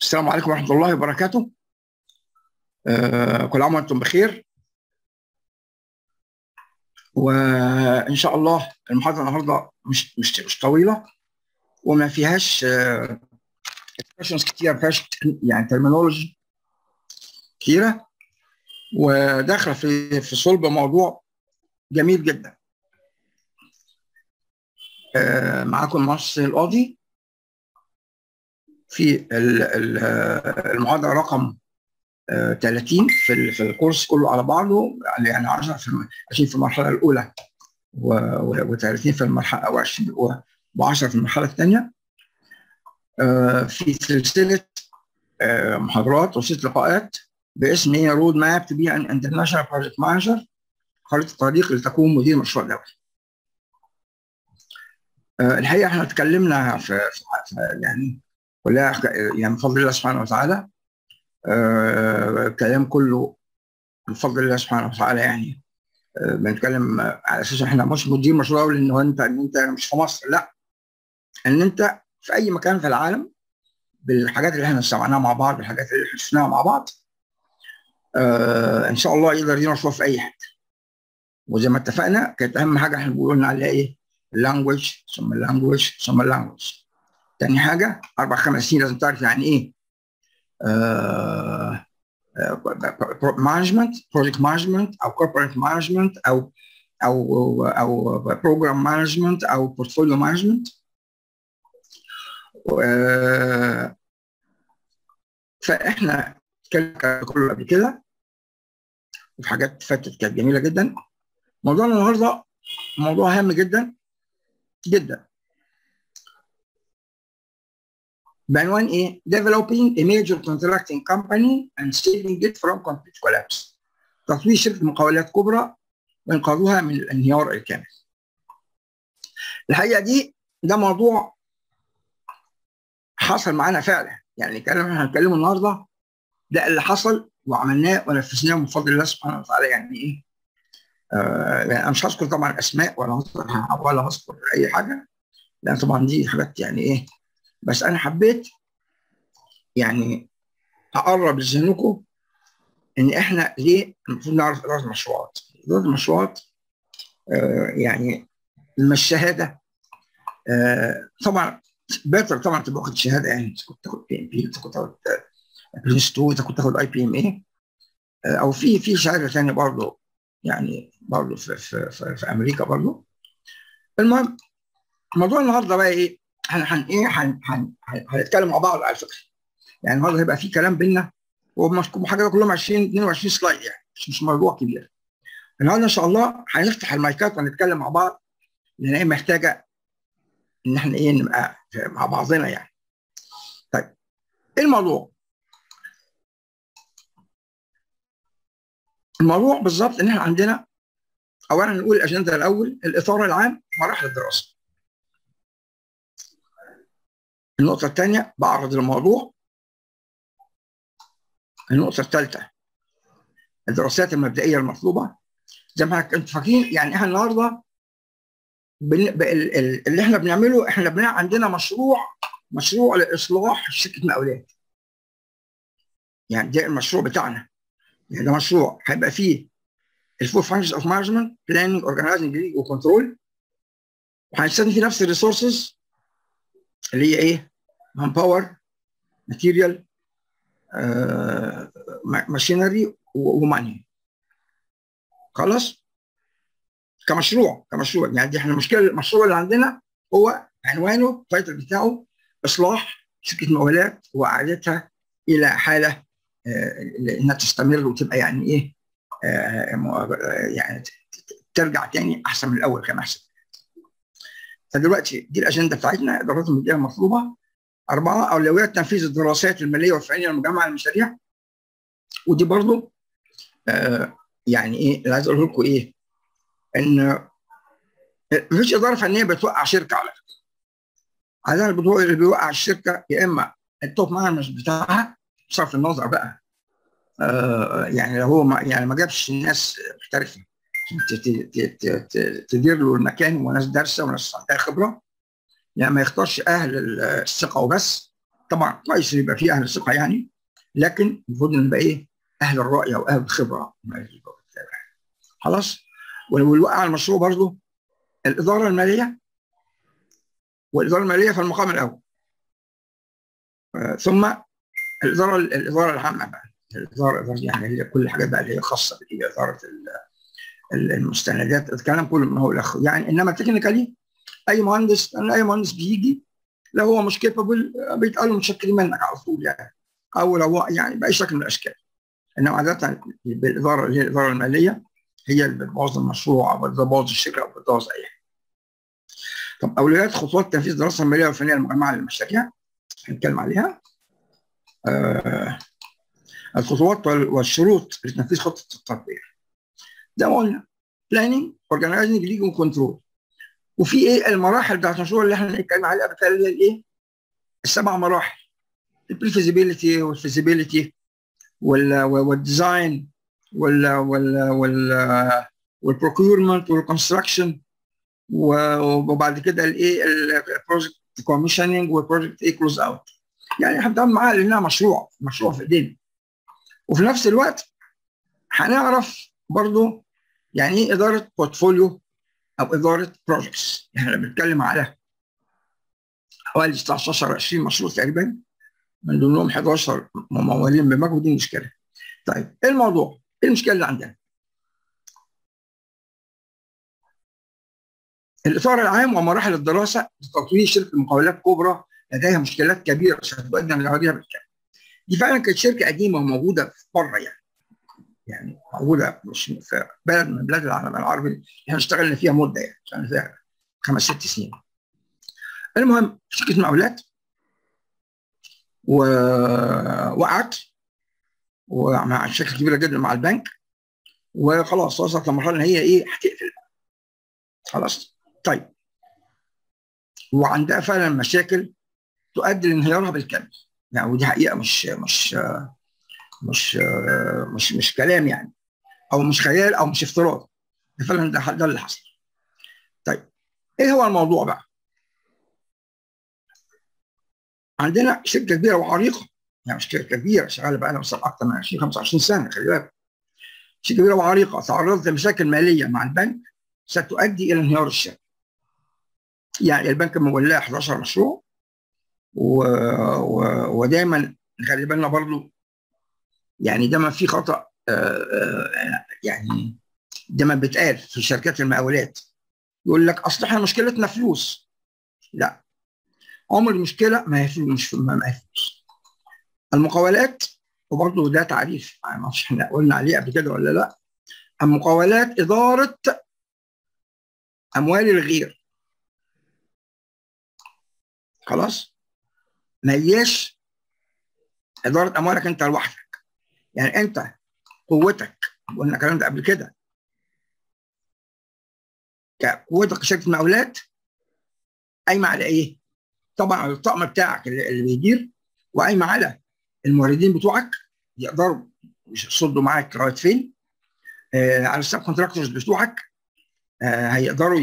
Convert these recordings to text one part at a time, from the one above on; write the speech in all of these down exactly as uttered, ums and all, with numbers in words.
السلام عليكم ورحمة الله وبركاته. آه، كل عام وأنتم بخير. وإن شاء الله المحاضرة النهاردة مش مش مش طويلة وما فيهاش اكسبريشنز كتير، ما فيهاش يعني ترمينولوجي كتيرة، وداخلة في في صلب موضوع جميل جدا. آه، معاكم مصر القاضي في المحاضرة رقم ثلاثين في في الكورس كله على بعضه، يعني عشرة في عشرين في المرحله الاولى و30 في المرحله او عشرين و10 في المرحله الثانيه، في سلسله محاضرات وسلسله لقاءات باسم هي رود ماب تو بي ان انترناشونال بروجكت مانجر، خريطه الطريق لتكون مدير مشروع دولي. الحقيقه احنا اتكلمنا في يعني كلها يعني بفضل الله سبحانه وتعالى، الكلام كله بفضل الله سبحانه وتعالى، يعني أه بنتكلم على اساس احنا مش مدير مشروع دولي ان هو انت ان انت مش في مصر، لا، ان انت في اي مكان في العالم بالحاجات اللي احنا سمعناها مع بعض، بالحاجات اللي احنا شفناها مع بعض، أه ان شاء الله يقدر يدير مشروع في اي حته. وزي ما اتفقنا كانت اهم حاجه احنا بنقول عليها ايه؟ اللانجوج ثم اللانجوج ثم اللانجوج. تاني حاجه اربع خمس سنين لازم تعرف يعني ايه أه مانجمنت، بروجكت مانجمنت او كوربريت مانجمنت او او او بروجرام مانجمنت او بورتفوليو مانجمنت. فاحنا اتكلمنا كله قبل كده وفي حاجات فاتت كانت جميله جدا. موضوعنا النهارده موضوع هام جدا جدا بعنوان ايه؟ Developing a major contracting company and saving it from complete collapse. تطوير شركه مقاولات كبرى وانقاذها من الانهيار الكامل. الحقيقه دي ده موضوع حصل معانا فعلا، يعني الكلام اللي هنتكلمه النهارده ده اللي حصل وعملناه ونفذناه من فضل الله سبحانه وتعالى. يعني ايه؟ آه يعني انا مش هذكر طبعا اسماء ولا هذكر ولا هذكر اي حاجه، لان طبعا دي حاجات يعني ايه، بس انا حبيت يعني اقرب لذهنكم ان احنا ليه المفروض نعرف اداره المشروعات. اداره المشروعات آه يعني مش شهاده، آه طبعا بيتر طبعا تبقى واخد شهاده، يعني انت كنت تاخد بي ام بي، انت كنت تاخد برنس اتنين، انت كنت تاخد اي بي ام اي، او في في شهاده ثانيه برضه، يعني برضه في, في, في, في امريكا برضه. المهم موضوع النهارده بقى ايه؟ هن هن ايه هن هن هنتكلم مع بعض على فكره. يعني النهارده هيبقى في كلام بينا وحاجه كلهم عشرين اتنين وعشرين سلايد، يعني مش مش موضوع كبير. النهارده ان شاء الله هنفتح المايكات ونتكلم مع بعض، لان هي محتاجه ان احنا ايه نبقى مع بعضنا يعني. طيب ايه الموضوع؟ الموضوع بالظبط ان احنا عندنا اولا نقول الاجنده الاول، الاطار العام، مراحل الدراسه. النقطه الثانيه بعرض الموضوع. النقطه الثالثه الدراسات المبدئيه المطلوبه. زي ما انتم فاكرين يعني احنا النهارده اللي احنا بنعمله، احنا بنعمل عندنا مشروع مشروع لاصلاح شركه مقاولات. يعني ده المشروع بتاعنا، يعني ده مشروع هيبقى فيه الفور فانكشنز اوف مانجمنت، بلاننج، اورجنايزنج، ليد، وكنترول. وهنستخدم فيه نفس الريسورسز اللي هي ايه؟ مان باور، ماتيريال، ماشينري وماني. خلاص؟ كمشروع كمشروع يعني دي احنا المشكله، المشروع اللي عندنا هو عنوانه التايتل بتاعه اصلاح شركه مقاولات واعادتها الى حاله آه انها تستمر وتبقى يعني ايه آه يعني ترجع تاني احسن من الاول كما احسن. فدلوقتي دي الاجنده بتاعتنا، الادارات الماليه المطلوبه. اربعه اولويات تنفيذ الدراسات الماليه والفنيه المجمعه للمشاريع. ودي برضو آه يعني ايه اللي عايز اقوله لكم ايه؟ ان مفيش اداره فنيه بتوقع شركه على فكره. عاده اللي بيوقع الشركه يا اما التوب مانجمنت بتاعها، بصرف النظر بقى آه يعني لو هو ما يعني ما جابش ناس محترفه تدير له المكان وناس دارسه وناس عندها خبره، يعني ما يختارش اهل الثقه وبس، طبعا كويس يبقى في اهل ثقه يعني، لكن المفروض ان يبقى ايه؟ اهل الرأي او اهل الخبره. خلاص. والوقع على المشروع برضه الاداره الماليه، والاداره الماليه في المقام الاول، آه ثم الاداره الاداره العامه بقى، الاداره الإدارة يعني اللي كل الحاجات بقى اللي هي خاصه باداره المستندات، الكلام كله ما هو الاخ يعني. انما تكنيكالي اي مهندس، اي مهندس بيجي لو هو مش كيبل بيتقال له متشكرين منك على طول يعني، او لو هو يعني باي شكل من الاشكال. انما عاده بالاداره اللي هي الاداره الماليه هي اللي بتبوظ المشروع او بتبوظ الشركه او بتبوظ اي حاجه. طب اولويات خطوات تنفيذ الدراسه الماليه والفنيه المجمعه للمشاريع هنتكلم عليها. آه الخطوات والشروط لتنفيذ خطه التطوير. زي ما قلنا بلاننج، اورجنايزنج، ليج، وكنترول. وفي ايه المراحل بتاعت المشروع اللي احنا هنتكلم عليها بالتالي اللي هي الايه؟ السبع مراحل: البريفيزيبيليتي والفيزيبيليتي والديزاين وال وال وال والبروكيورمنت والكونستراكشن، وبعد كده الايه البروجكت كوميشننج والبروجكت ايه كلوز اوت. يعني احنا بنتعامل معاها لانها مشروع مشروع في ايدينا. وفي نفس الوقت هنعرف برضو يعني ايه اداره بورتفوليو او اداره بروجكتس. احنا بنتكلم على حوالي تسعتاشر عشرين مشروع تقريبا، من ضمنهم حداشر ممولين بمجهود. دي مشكله. طيب ايه الموضوع؟ ايه المشكله اللي عندنا؟ الاطار العام ومراحل الدراسه لتطوير شركه المقاولات الكبرى لديها مشكلات كبيره ستؤدي الى عليها بالكامل. دي فعلا كانت شركه قديمه وموجوده في بره يعني، يعني موجوده مش في بلد من بلاد العالم العربي احنا اشتغلنا فيها مده، يعني اشتغلنا فيها خمس ست سنين. المهم شركه مقاولات ووقعت ومع شركه كبيره جدا مع البنك، وخلاص وصلت لمرحله ان هي ايه هتقفل خلاص. طيب وعندها فعلا مشاكل تؤدي لانهيارها بالكامل يعني، ودي حقيقه مش مش مش مش مش كلام يعني، او مش خيال او مش افتراض، فعلا ده ده اللي حصل. طيب ايه هو الموضوع بقى؟ عندنا شركه كبيره وعريقه، يعني مش شركه كبيره شغاله بقى لها مثلا اكثر من عشرين خمسة وعشرين سنه، خلي بالك. شركه كبيره وعريقه تعرضت لمشاكل ماليه مع البنك ستؤدي الى انهيار الشركه. يعني البنك مولاه حداشر مشروع، و... و... ودايما نخلي بالنا برضو يعني دايما في خطا آه يعني دايما بيتقال في شركات المقاولات، يقول لك اصل احنا مشكلتنا فلوس. لا، عمر المشكله ما هي فلوس، مش ما هي فلوس. المقاولات، وبرضه ده تعريف ما اعرفش احنا قلنا عليه قبل كده ولا لا، المقاولات اداره اموال الغير. خلاص؟ ما هياش اداره اموالك انت لوحدك. يعني انت قوتك، قلنا الكلام ده قبل كده، قوتك كشركه مقاولات قايمه على ايه؟ طبعا على الطقم بتاعك اللي, اللي بيدير، وقايمه على الموردين بتوعك يقدروا يصدوا معاك لغايه فين، آه على السب كونتراكتورز بتوعك آه هيقدروا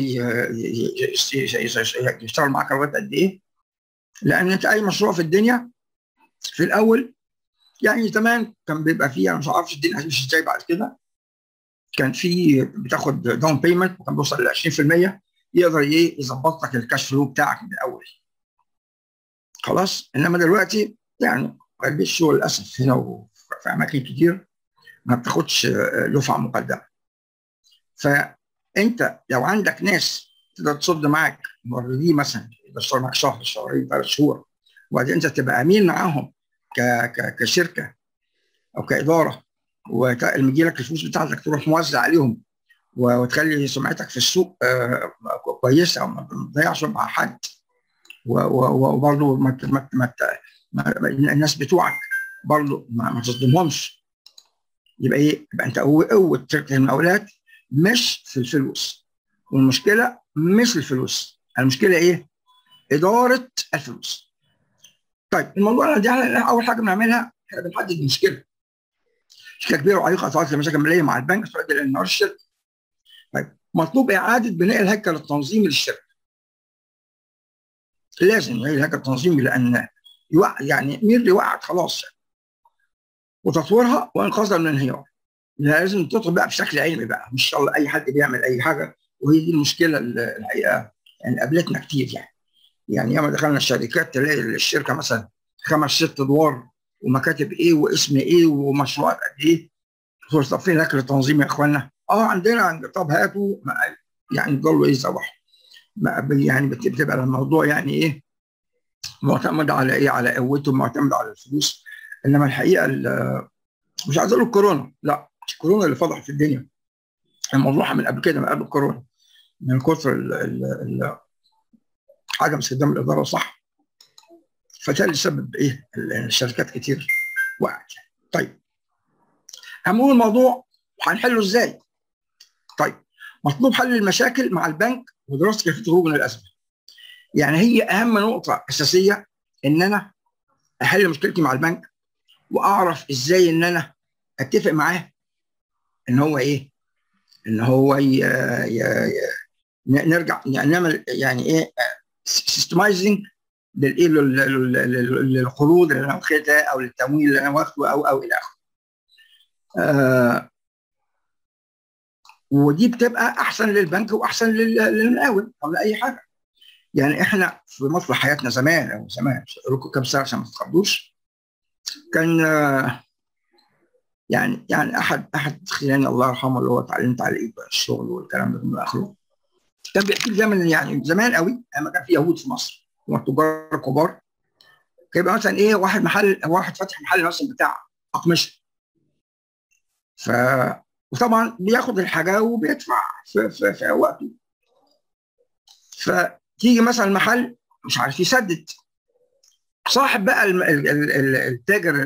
يشتغلوا معاك لغايه قد ايه. لان انت اي مشروع في الدنيا في الاول يعني زمان كان بيبقى فيه، انا مش عارف الدنيا هتمشي ازاي بعد كده، كان في بتاخد داون بيمنت وكان بيوصل ل عشرين في المية يقدر ايه يظبط لك الكاش فلو بتاعك من الاول. خلاص. انما دلوقتي يعني قلب الشغل للاسف هنا وفي اماكن كتير ما بتاخدش دفعه مقدمه. فانت لو عندك ناس تقدر تصد معاك موردين مثلا يشتغل معاك شهر شهرين ثلاث شهور، وبعدين انت تبقى امين معاهم ك ك كشركه او كاداره، ويجي لك الفلوس بتاعتك تروح موزع عليهم وتخلي سمعتك في السوق آه كويسه وما تضيعش مع حد، وبرضه ما ما ما الناس بتوعك برضه ما, ما تصدمهمش. يبقى ايه؟ يبقى انت قوه قوه شركه المقاولات مش في الفلوس، والمشكله مش الفلوس، المشكله ايه؟ اداره الفلوس. طيب الموضوع ده اول حاجه بنعملها احنا بنحدد المشكله. شركه كبيره وعريقه تعرضت لمشاكل ماليه مع البنك تؤدي الى انهيار الشركه. طيب مطلوب اعاده بناء الهيكل التنظيمي للشركه. لازم نعيد الهيكل التنظيمي، لان يوقع يعني ميرلي وقعت خلاص يعني. وتطويرها وانقاذها من الانهيار لازم تطلب بقى بشكل علمي بقى، مش شاء الله اي حد بيعمل اي حاجه. وهي دي المشكله اللي الحقيقه يعني قابلتنا كتير يعني. يعني ياما دخلنا الشركات تلاقي الشركه مثلا خمس ست ادوار ومكاتب ايه واسم ايه ومشروعات قد ايه. طب فين الاكل التنظيم يا اخوانا؟ اه عندنا عند طب هاتوا يعني ضلوا ايه صباح يعني بتبقى الموضوع يعني ايه معتمد على ايه؟ على قوته، معتمد على الفلوس. انما الحقيقه مش عايز اقول الكورونا، لا مش الكورونا اللي فضحت الدنيا، الموضوع من قبل كده، من قبل الكورونا، من كثر ال- ال- ال- عدم استخدام الاداره صح. فده اللي سبب ايه الشركات كتير وقعت. طيب هنقول الموضوع هنحله ازاي؟ طيب مطلوب حل المشاكل مع البنك ودراسه كيفيه الخروج من الازمه. يعني هي اهم نقطه اساسيه ان انا احل مشكلتي مع البنك واعرف ازاي ان انا اتفق معاه ان هو ايه؟ ان هو ي... ي... ي... نرجع نعمل يعني ايه سيستمايزنج للايه للقروض اللي انا واخدها او للتمويل اللي انا واخده او او الى اخره. آه ودي بتبقى احسن للبنك واحسن للمقاول او لاي حاجه. يعني احنا في مصر حياتنا زمان او زمان مش هقول لكم كام سنه عشان ما تتخضوش، كان آه يعني يعني احد احد خلاني الله يرحمه اللي هو اتعلمت على ايد الشغل والكلام ده من اخره، كان بيحكي لي زمان يعني زمان قوي لما كان في يهود في مصر والتجار كبار، كان يبقى مثلا ايه واحد محل واحد فاتح محل مثلا بتاع اقمشه. ف وطبعا بياخد الحاجه وبيدفع في, في, في وقته. فتيجي مثلا المحل مش عارف يسدد، صاحب بقى التاجر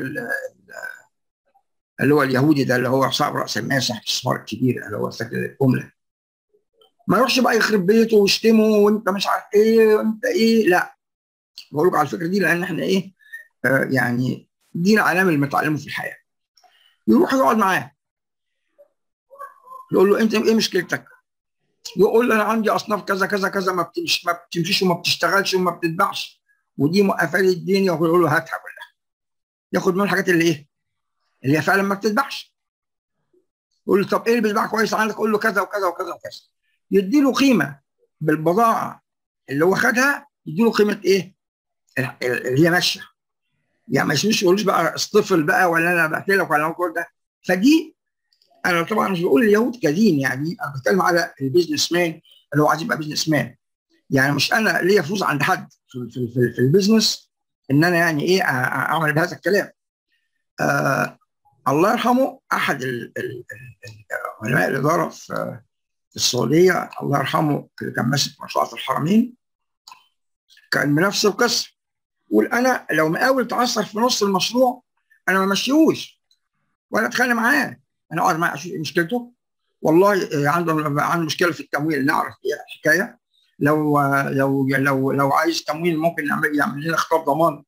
اللي هو اليهودي ده اللي هو صاحب راس المال صاحب الاستثمار الكبير اللي هو ساكن الجمله، ما يروحش بقى يخرب بيته ويشتمه وانت مش عارف ايه وانت ايه، لا. بقول لكم على الفكره دي لان احنا ايه آه يعني دي العلامه اللي بنتعلمه في الحياه. يروح يقعد معاه يقول له انت ايه مشكلتك؟ يقول له انا عندي اصناف كذا كذا كذا ما بتمشيش ما بتمشيش وما بتشتغلش وما بتتباعش ودي موقفه لي الدنيا، ويقول له هاتها كلها. ياخد منه الحاجات اللي ايه؟ اللي هي فعلا ما بتتباعش. يقول له طب ايه اللي بيتباع كويس عندك؟ يقول له كذا وكذا وكذا وكذا. يدي له قيمه بالبضاعه اللي هو خدها، يدي له قيمه ايه؟ اللي هي ماشيه. يعني ما يسميش يقولوش بقى اصطفل بقى ولا انا بعت لك ولا كل ده. فدي انا طبعا مش بقول اليهود كدين، يعني انا بتكلم على البيزنس مان اللي هو عايز يبقى بيزنس مان. يعني مش انا ليا فلوس عند حد في في في, في البيزنس ان انا يعني ايه اعمل بهذا الكلام. آه الله يرحمه احد علماء الاداره في في السعوديه الله يرحمه اللي كان ماسك مشروعات الحرمين، كان بنفس القصه. يقول انا لو مقاول تعثر في نص المشروع انا ما مشيهوش ولا اتخانق معاه، انا اقعد معاه اشوف ايه مشكلته. والله عنده عنده مشكله في التمويل نعرف ايه الحكايه. لو لو لو لو عايز تمويل ممكن نعمل يعمل لنا خطاب ضمان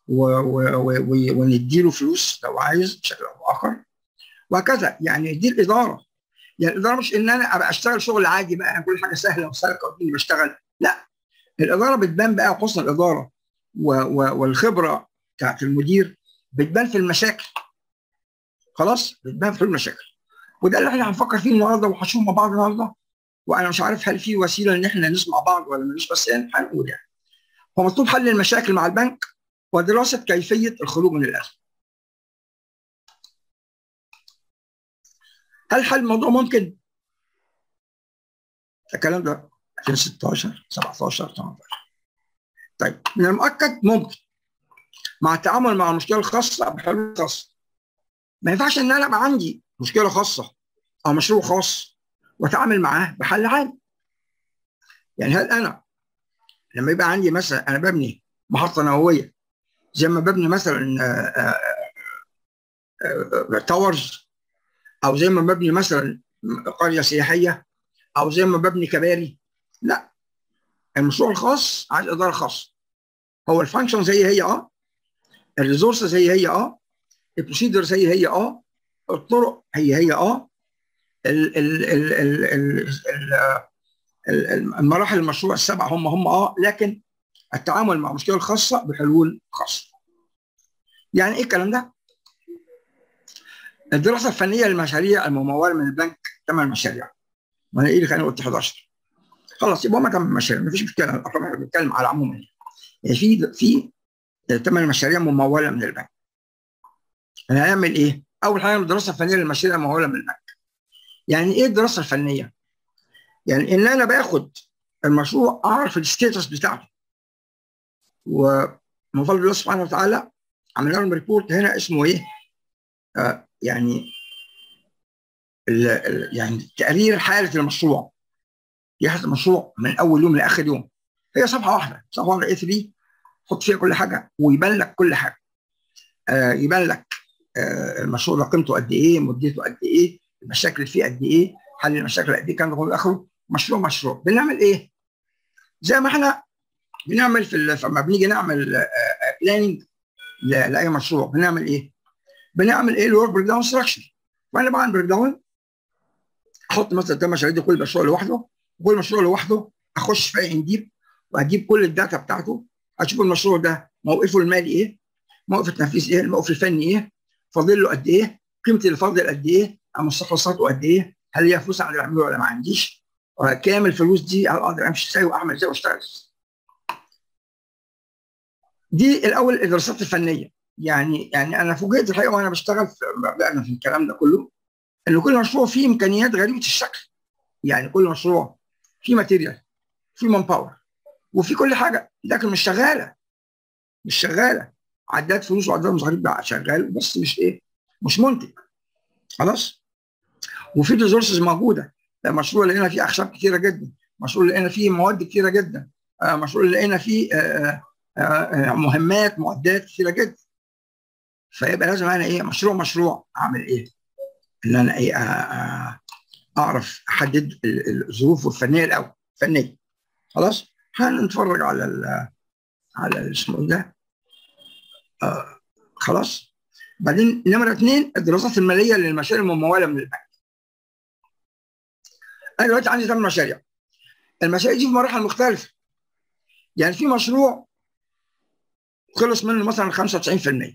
وندي له فلوس لو عايز بشكل او اخر وهكذا. يعني دي الاداره. يعني الاداره مش ان انا ابقى اشتغل شغل عادي بقى كل حاجه سهله وسالكه واديني بشتغل، لا. الاداره بتبان بقى حسن الاداره والخبره بتاعت المدير بتبان في المشاكل. خلاص بتبان في المشاكل. وده اللي احنا هنفكر فيه النهارده وهنشوف مع بعض النهارده. وانا مش عارف هل في وسيله ان احنا نسمع بعض ولا مش، بس يعني هنقول يعني. هو مطلوب حل المشاكل مع البنك ودراسه كيفيه الخروج من الازمه. هل حل الموضوع ممكن؟ الكلام ده ألفين وستاشر سبعتاشر تمنتاشر. طيب من المؤكد ممكن مع التعامل مع المشكله الخاصه بحلول خاصه. ما ينفعش ان انا يبقى عندي مشكله خاصه او مشروع خاص واتعامل معاه بحل عام. يعني هل انا لما يبقى عندي مثلا انا ببني محطه نوويه زي ما ببني مثلا تاورز، او زي ما ببني مثلا قريه سياحيه، او زي ما ببني كباري، لا. المشروع الخاص عايز اداره خاصه. هو الفانكشن زي هي اه، الريسورس زي هي اه، البروسيدر زي هي اه، الطرق هي هي اه، ال ال ال ال ال المراحل المشروع السبعه هم هم اه، لكن التعامل مع المشكله الخاصه بحلول خاصه. يعني ايه الكلام ده؟ الدراسه الفنيه للمشاريع المموله من البنك ثمان مشاريع. وانا ايه اللي كان قلت حداشر؟ خلاص يبقى هم ثمان مشاريع، مفيش مشكله، الارقام احنا بنتكلم على عموما. يعني في في ثمان مشاريع مموله من البنك. هنعمل ايه؟ اول حاجه الدراسه الفنيه للمشاريع المموله من البنك. يعني ايه الدراسه الفنيه؟ يعني ان انا باخد المشروع اعرف الستيتس بتاعته، ومن فضل الله سبحانه وتعالى عملنا لهم ريبورت هنا اسمه ايه؟ آه يعني ال ال يعني تقرير حاله المشروع. يحدث المشروع من اول يوم لاخر يوم. هي صفحه واحده، صفحه واحده اي ثلاثة، حط فيها كل حاجه ويبان لك كل حاجه. آه يبان لك آه المشروع ده قيمته قد ايه، مدته قد ايه، المشاكل اللي فيه قد ايه، حل المشاكل قد ايه، كان ده اخره. مشروع مشروع بنعمل ايه؟ زي ما احنا بنعمل في لما بنيجي نعمل بلاننج لاي مشروع بنعمل ايه؟ بنعمل ايه؟ الورك بريك داون ستراكشر. وانا بعمل بريك داون احط مثلا ثمان مشاريع دي، كل مشروع لوحده، وكل مشروع لوحده اخش في اي انديب واجيب كل الداتا بتاعته، اشوف المشروع ده موقفه المالي ايه، موقف التنفيذ ايه، الموقف الفني ايه، فاضل له قد ايه، قيمه اللي فاضل قد ايه، مستخلصاته قد ايه، هل ليها فلوس اقدر اعمله ولا ما عنديش، كام الفلوس دي، هل اقدر امشي ازاي واعمل ازاي واشتغل. دي الاول الدراسات الفنيه. يعني يعني انا فوجئت الحقيقه وانا بشتغل في بدأنا في الكلام ده كله، ان كل مشروع فيه امكانيات غريبه الشكل. يعني كل مشروع فيه ماتيريال، فيه مان باور، وفي كل حاجه، لكن مش شغاله. مش شغاله عداد فلوس وعداد مصاريف بقى شغال، بس مش ايه، مش منتج. خلاص. وفي ريسورسز موجوده. مشروع لقينا فيه اخشاب كتيره جدا، مشروع لقينا فيه مواد كتيره جدا، مشروع لقينا فيه آآ آآ مهمات معدات كتيره جدا. فيبقى لازم انا ايه، مشروع مشروع اعمل ايه؟ ان انا ايه اعرف احدد الظروف الفنيه الاول، فنيه. خلاص. هنتفرج على ال على اسمه ده. آه خلاص. بعدين نمره اثنين الدراسات الماليه للمشاريع المموله من البنك. انا دلوقتي عندي ثمان مشاريع، المشاريع دي في مراحل مختلفه. يعني في مشروع خلص منه مثلا خمسة وتسعين في المية،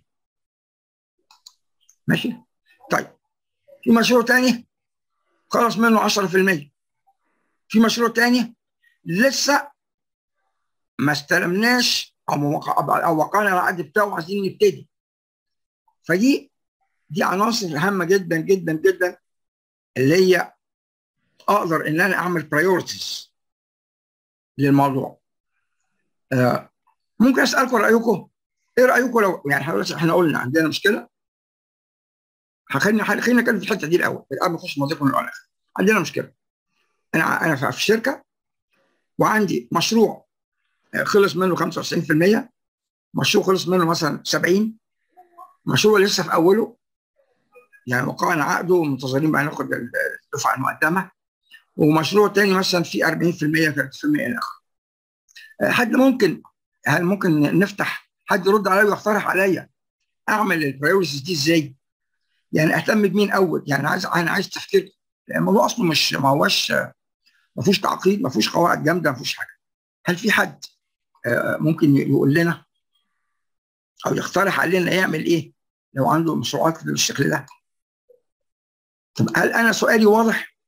ماشي. طيب في مشروع ثاني خلص منه عشرة في المية، في مشروع ثاني لسه ما استلمناش او او وقعنا العقد بتاعه عايزين نبتدي. فدي دي عناصر هامه جدا جدا جدا، اللي هي اقدر ان انا اعمل برايورتيز للموضوع. آه ممكن اسالكم رايكم. ايه رايكم لو يعني احنا قلنا عندنا مشكله، خلينا خلينا نتكلم في الحته دي الاول قبل ما نخش موضوعكم الاول. عندنا مشكله، انا انا في الشركه وعندي مشروع خلص منه خمسة وتسعين في المية، مشروع خلص منه مثلا سبعين، مشروع لسه في اوله، يعني وقعنا عقده ومنتظرين بقى ناخد الدفعه المقدمه، ومشروع تاني مثلا فيه أربعين في المية ثلاثين في المية الى اخره. حد ممكن، هل ممكن نفتح حد يرد عليا ويقترح عليا اعمل البرايورتيز دي ازاي؟ يعني اهتم بمين اول؟ يعني عايز انا عايز تفكير. الموضوع اصلا مش ما هوش ما فيهوش تعقيد، ما فيهوش قواعد جامده، ما فيهوش حاجه. هل في حد ممكن يقول لنا او يقترح علينا يعمل ايه لو عنده مشروعات بالشكل ده؟ طب هل انا سؤالي واضح؟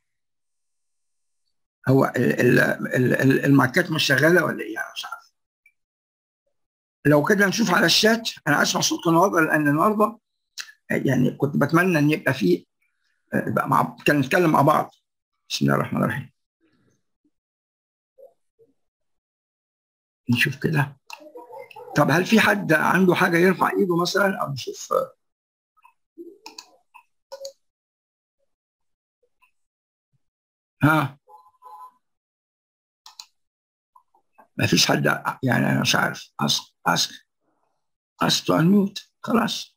هو الماركات مش شغاله ولا ايه؟ انا مش عارف. لو كده نشوف على الشات. انا اسمع صوتكم النهارده لان النهارده يعني كنت بتمنى ان يبقى في بقى مع كان نتكلم مع بعض. بسم الله الرحمن الرحيم. نشوف كده. طب هل في حد عنده حاجه يرفع ايده مثلا او نشوف؟ ها، ما فيش حد يعني. انا مش عارف. اسك اسك اسك تو انميوت. خلاص.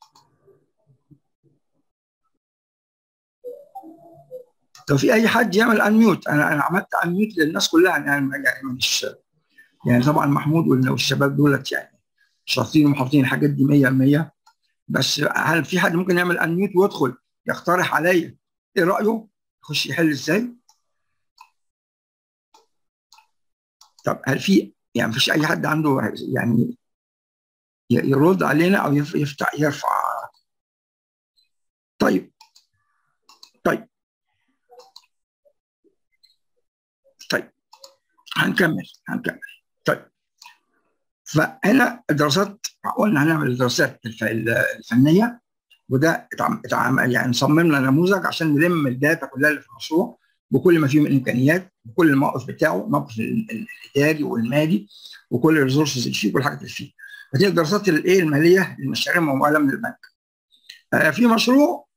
لو في اي حد يعمل انميوت. انا انا عملت انميوت للناس كلها يعني. يعني مش يعني طبعا محمود والشباب دولت يعني شاطرين ومحافظين الحاجات دي مية بالمية. بس هل في حد ممكن يعمل انميوت ويدخل يقترح عليا ايه رايه؟ يخش يحل ازاي؟ طب هل في يعني مفيش اي حد عنده يعني يرد علينا او يفتح يرفع. طيب طيب طيب هنكمل هنكمل طيب. فهنا الدراسات قلنا هنعمل الدراسات الفنيه، وده اتعمل يعني صممنا نموذج عشان نلم الداتا كلها اللي في المشروع بكل ما فيه من امكانيات، بكل الموقف بتاعه، الموقف الاداري والمالي وكل الريسورسز اللي فيه، كل الحاجات اللي فيه. فدي الدراسات الايه الماليه للمشاريع المموله من البنك. آه في مشروع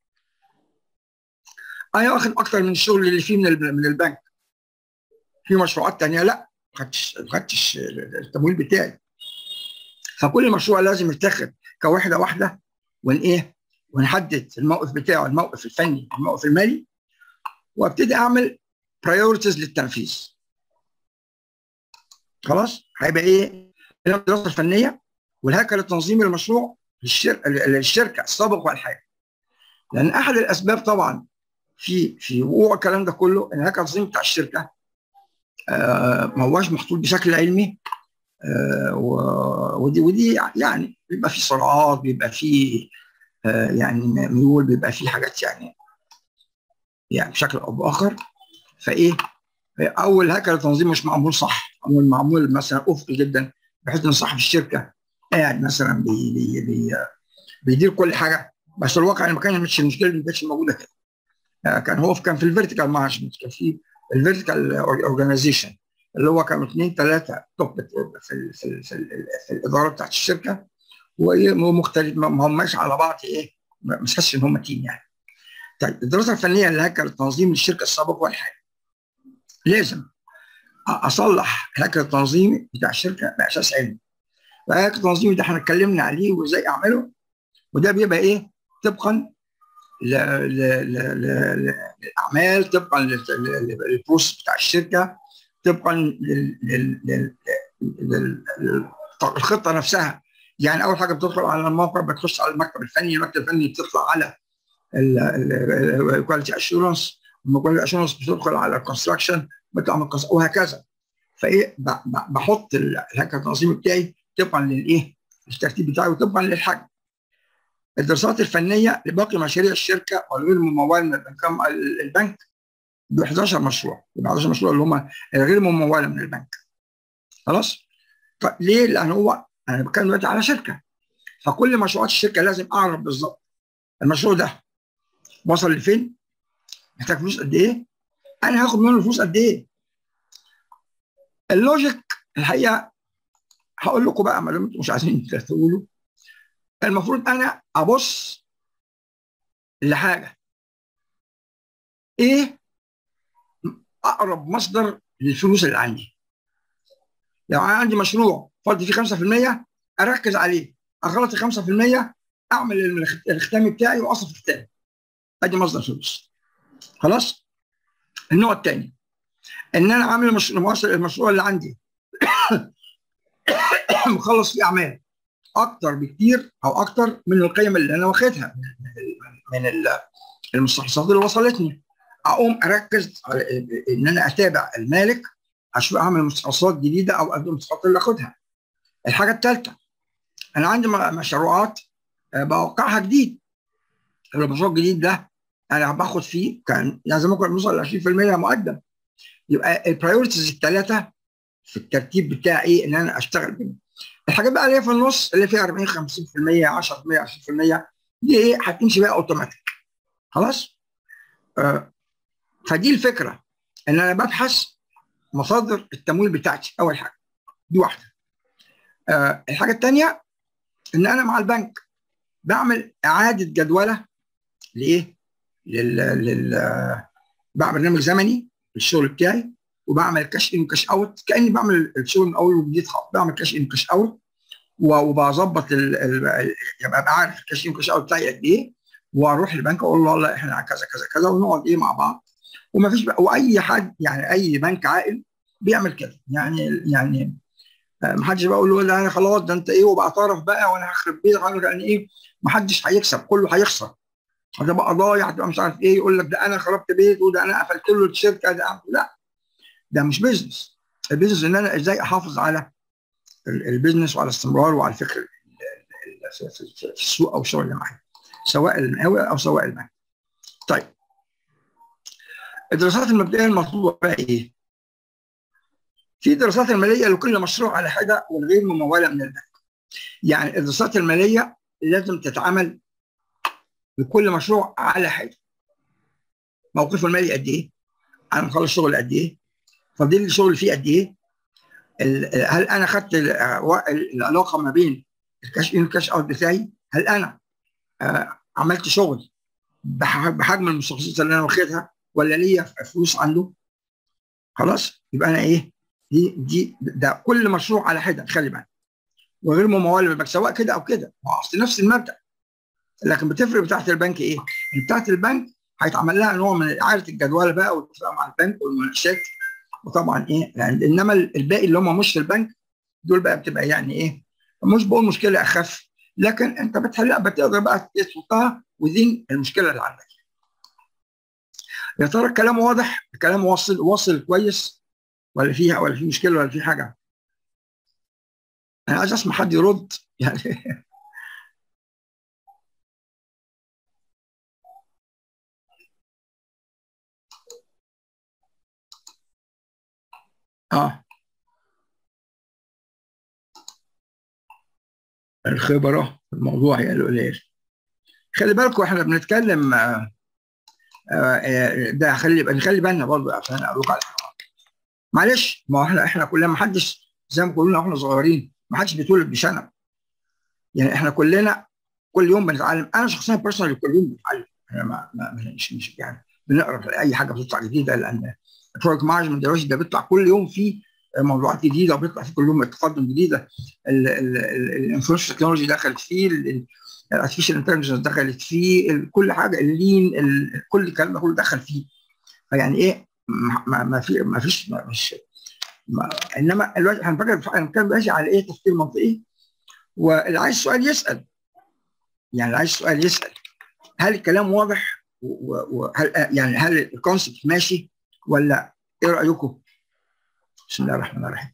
انا واخد اكتر من الشغل اللي فيه من من البنك. في مشروعات ثانيه لا، ما خدتش ما خدتش التمويل بتاعي. فكل مشروع لازم يتاخد كوحده واحده، ون ايه ونحدد الموقف بتاعه، الموقف الفني، الموقف المالي، وابتدي اعمل برايورتيز للتنفيذ. خلاص هيبقى ايه؟ الدراسه الفنيه والهيكل التنظيمي للمشروع للشركه للشركه السابق والحالي. لان احد الاسباب طبعا في في وقوع الكلام ده كله ان الهيكل التنظيمي بتاع الشركه آه ما هوش محطوط بشكل علمي. آه ودي ودي يعني بيبقى في سرعات، بيبقى في آه يعني ميول، بيبقى في حاجات يعني يعني بشكل او باخر. فايه اول هيكل التنظيم مش معمول صح، معمول معمول مثلا افقي جدا، بحيث ان صاحب الشركه قاعد مثلا بي بي بي بيدير كل حاجه، بس الواقع ان ما كانش المشكله ما كانتش موجوده كده. كان هو كان في الفيرتيكال مانجمنت، كان في الفيرتيكال اورجانيزيشن اللي هو كانوا اثنين ثلاثه توب في ال في, ال في, ال في الاداره بتاعت الشركه، ومختلف ما هماش على بعض ايه، ما تحسش ان هم تيم يعني. طيب الدراسه الفنيه لهيكل التنظيم للشركه السابق والحالي، لازم اصلح الهيكل التنظيمي بتاع الشركه باساس علمي. الهيكل التنظيمي ده احنا اتكلمنا عليه وازاي اعمله، وده بيبقى ايه؟ طبقا للاعمال، طبقا للبروسس بتاع الشركه، طبقا للخطه نفسها. يعني اول حاجه بتدخل على الموقع بتخش على المكتب الفني، المكتب الفني بتطلع على الكواليتي اشورنس، والكواليتي اشورنس بتدخل على الكونستراكشن، بتطلع وهكذا. فايه بحط الهيكل التنظيمي بتاعي طبقا للايه؟ الترتيب بتاعي وطبقا للحجم. الدراسات الفنيه لباقي مشاريع الشركه والغير مموله من البنك ب احداشر مشروع، ب احداشر مشروع اللي هم الغير مموله من البنك. خلاص؟ طيب ليه؟ لان هو انا بتكلم دلوقتي على شركه، فكل مشروعات الشركه لازم اعرف بالظبط المشروع ده وصل لفين؟ محتاج فلوس قد ايه؟ انا هاخد منه الفلوس قد ايه؟ اللوجيك الحقيقه هقول لكم بقى، ما دام انتم مش عايزين تقولوا، المفروض انا ابص لحاجه ايه اقرب مصدر للفلوس اللي عندي. لو انا عندي مشروع فاضي فيه خمسة في المية اركز عليه، اخلص ال خمسة في المية اعمل الختامي بتاعي واصرف الختام، ادي مصدر فلوس. خلاص؟ النوع الثاني ان انا عامل المشروع اللي عندي مخلص فيه اعمال اكتر بكتير او اكتر من القيم اللي انا واخدها من المستحصات اللي وصلتني، اقوم اركز على ان انا اتابع المالك اشوف اعمل مستحصات جديده او اقدم المستحصات اللي اخدها. الحاجه الثالثه انا عندي مشروعات بوقعها جديد، المشروع الجديد ده انا باخد فيه كان يعني زي ما كنا بنوصل ل عشرين في المية مقدم. يبقى البرايورتيز الثلاثه في الترتيب بتاعي ان انا اشتغل بيهم. الحاجات بقى اللي هي في النص اللي فيها أربعين خمسين في المية عشرة في المية عشرين في المية دي ايه هتمشي بقى اوتوماتيك. خلاص؟ آه فدي الفكره ان انا ببحث مصادر التمويل بتاعتي اول حاجه، دي واحده. آه الحاجه الثانيه ان انا مع البنك بعمل اعاده جدوله لايه؟ لل لل بعمل برنامج زمني للشغل بتاعي، وبعمل كاش ان كاش اوت، كاني بعمل الشغل من اول وجديد خالص، بعمل كاش ان كاش اوت وبظبط يبقى ابقى عارف الكاش ان كاش اوت بتاعي قد ايه، واروح للبنك اقول له والله احنا كذا كذا كذا، ونقعد ايه مع بعض. وما فيش بقى واي حد يعني اي بنك عاقل بيعمل كده يعني يعني ما حدش بقى يقول له لا انا خلاص ده انت ايه وبعترف بقى وانا هخرب بيتك يعني ايه، ما حدش هيكسب، كله هيخسر. هتبقى ضايع، هتبقى مش عارف ايه، يقول لك ده انا خربت بيت وده انا قفلت له الشركه ده. لا، ده مش بيزنس. البيزنس ان انا ازاي احافظ على البيزنس وعلى الاستمرار وعلى الفكر في, في, في السوق او الشغل اللي معايا، سواء المقاول او سواء البنك. طيب الدراسات المبدئيه المطلوبه بقى ايه؟ في دراسات الماليه لكل مشروع على حده والغير مموله من البنك. يعني الدراسات الماليه لازم تتعمل لكل مشروع على حده. موقفه المالي قد ايه؟ انا مخلص شغل قد ايه؟ فاضل لي شغل فيه قد ايه؟ هل انا خدت العلاقه ما بين الكاش ان والكاش اوت بتاعي؟ هل انا عملت شغل بحجم المستخلصات اللي انا واخدها ولا ليا فلوس عنده؟ خلاص يبقى انا ايه؟ دي دي ده كل مشروع على حده، خلي بالك. وغير ممول بالبنك سواء كده او كده، ما اصل نفس المبدا. لكن بتفرق بتاعت البنك ايه؟ بتاعت البنك هيتعمل لها نوع من اعاده الجدول بقى والاتفاق مع البنك والمناقشات، وطبعا ايه يعني، انما الباقي اللي هم مش في البنك دول بقى بتبقى يعني ايه، مش بقول مشكله اخف، لكن انت بتحلها، بتقدر بقى تحطها وذين المشكله اللي عندك. يا ترى الكلام واضح؟ الكلام واصل واصل كويس ولا فيها ولا في مشكله ولا في حاجه؟ انا عايز اسمع حد يرد يعني. اه الخبره في الموضوع هي القليل. خلي بالكم احنا بنتكلم آه آه ده، خلي نخلي بالنا برضه عشان اقول لكم على حاجه. معلش، ما احنا احنا كلنا، ما حدش زي ما كلنا واحنا صغيرين ما حدش بيتولد بشنب. يعني احنا كلنا كل يوم بنتعلم. انا شخصيا بيرسونالي كل يوم بتعلم. انا ما ما مش مش يعني بنقرا في اي حاجه بتطلع جديده، لان البروجكت مانجمنت دلوقتي ده بيطلع كل يوم فيه موضوعات جديده، وبيطلع فيه كل يوم تقدم جديده. الانفورميشن تكنولوجي دخلت فيه، الارتفيشال انتليجنس دخلت فيه، كل حاجه، اللين، كل الكلام ده كله دخل فيه. فيعني ايه، ما ما في ما فيش ما مش ما انما دلوقتي هنفكر هنتكلم دلوقتي على ايه؟ تفكير منطقي. واللي عايز سؤال يسال، يعني اللي عايز سؤال يسال هل الكلام واضح؟ وهل يعني هل الكونسبت ماشي ولا ايه رايكم؟ بسم الله الرحمن الرحيم.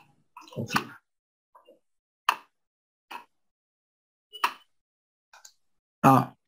اه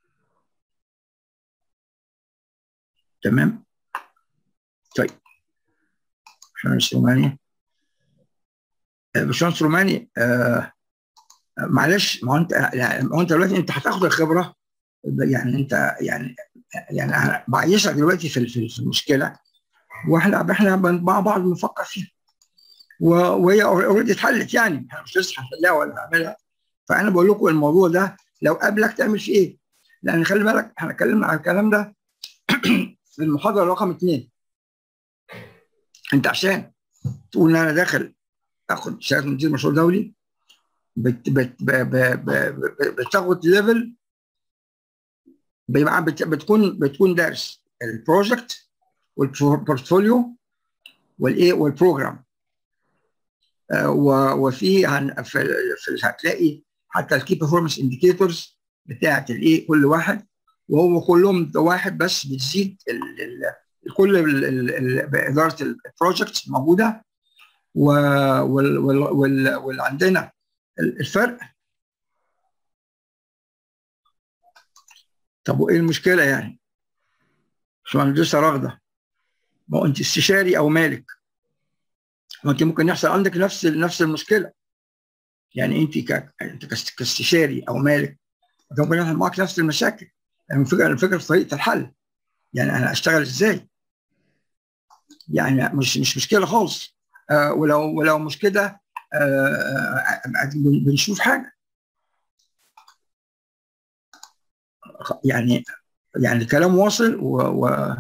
تمام. طيب باشمهندس روماني، باشمهندس روماني آه معلش، ما هو انت يعني ما هو انت دلوقتي انت هتاخد الخبره، يعني انت يعني يعني انا بعيشك دلوقتي في في المشكله، واحنا احنا مع بعض بنفكر فيها، وهي اوريدي اتحلت، يعني احنا مش لسه هنحلها ولا نعملها. فانا بقول لكم الموضوع ده لو قابلك تعمل فيه ايه؟ لان خلي بالك احنا اتكلمنا على الكلام ده في المحاضره رقم اثنين. انت عشان تقول ان انا داخل اخد شهاده مدير مشروع دولي، بت بت بتاخد ليفل، بيبقى بتكون بتكون دارس البروجكت والبورتفوليو والايه والبروجرام. آه وفي في, في هتلاقي حتى الكي بيرفورمانس انديكيتورز بتاعت الايه كل واحد، وهو كلهم واحد بس بتزيد كل اداره البروجكت موجوده. واللي عندنا الفرق. طب وايه المشكله يعني؟ شو مهندسه راغده، ما هو انت استشاري او مالك، ما انت ممكن يحصل عندك نفس نفس المشكله. يعني انت ك... انت كاستشاري او مالك ممكن يحصل معاك نفس المشاكل. يعني الفكره الفكره في طريقه الحل، يعني انا اشتغل ازاي؟ يعني مش مش مشكله خالص. آه ولو ولو مش كده آه بنشوف حاجه. يعني يعني الكلام واصل و, و...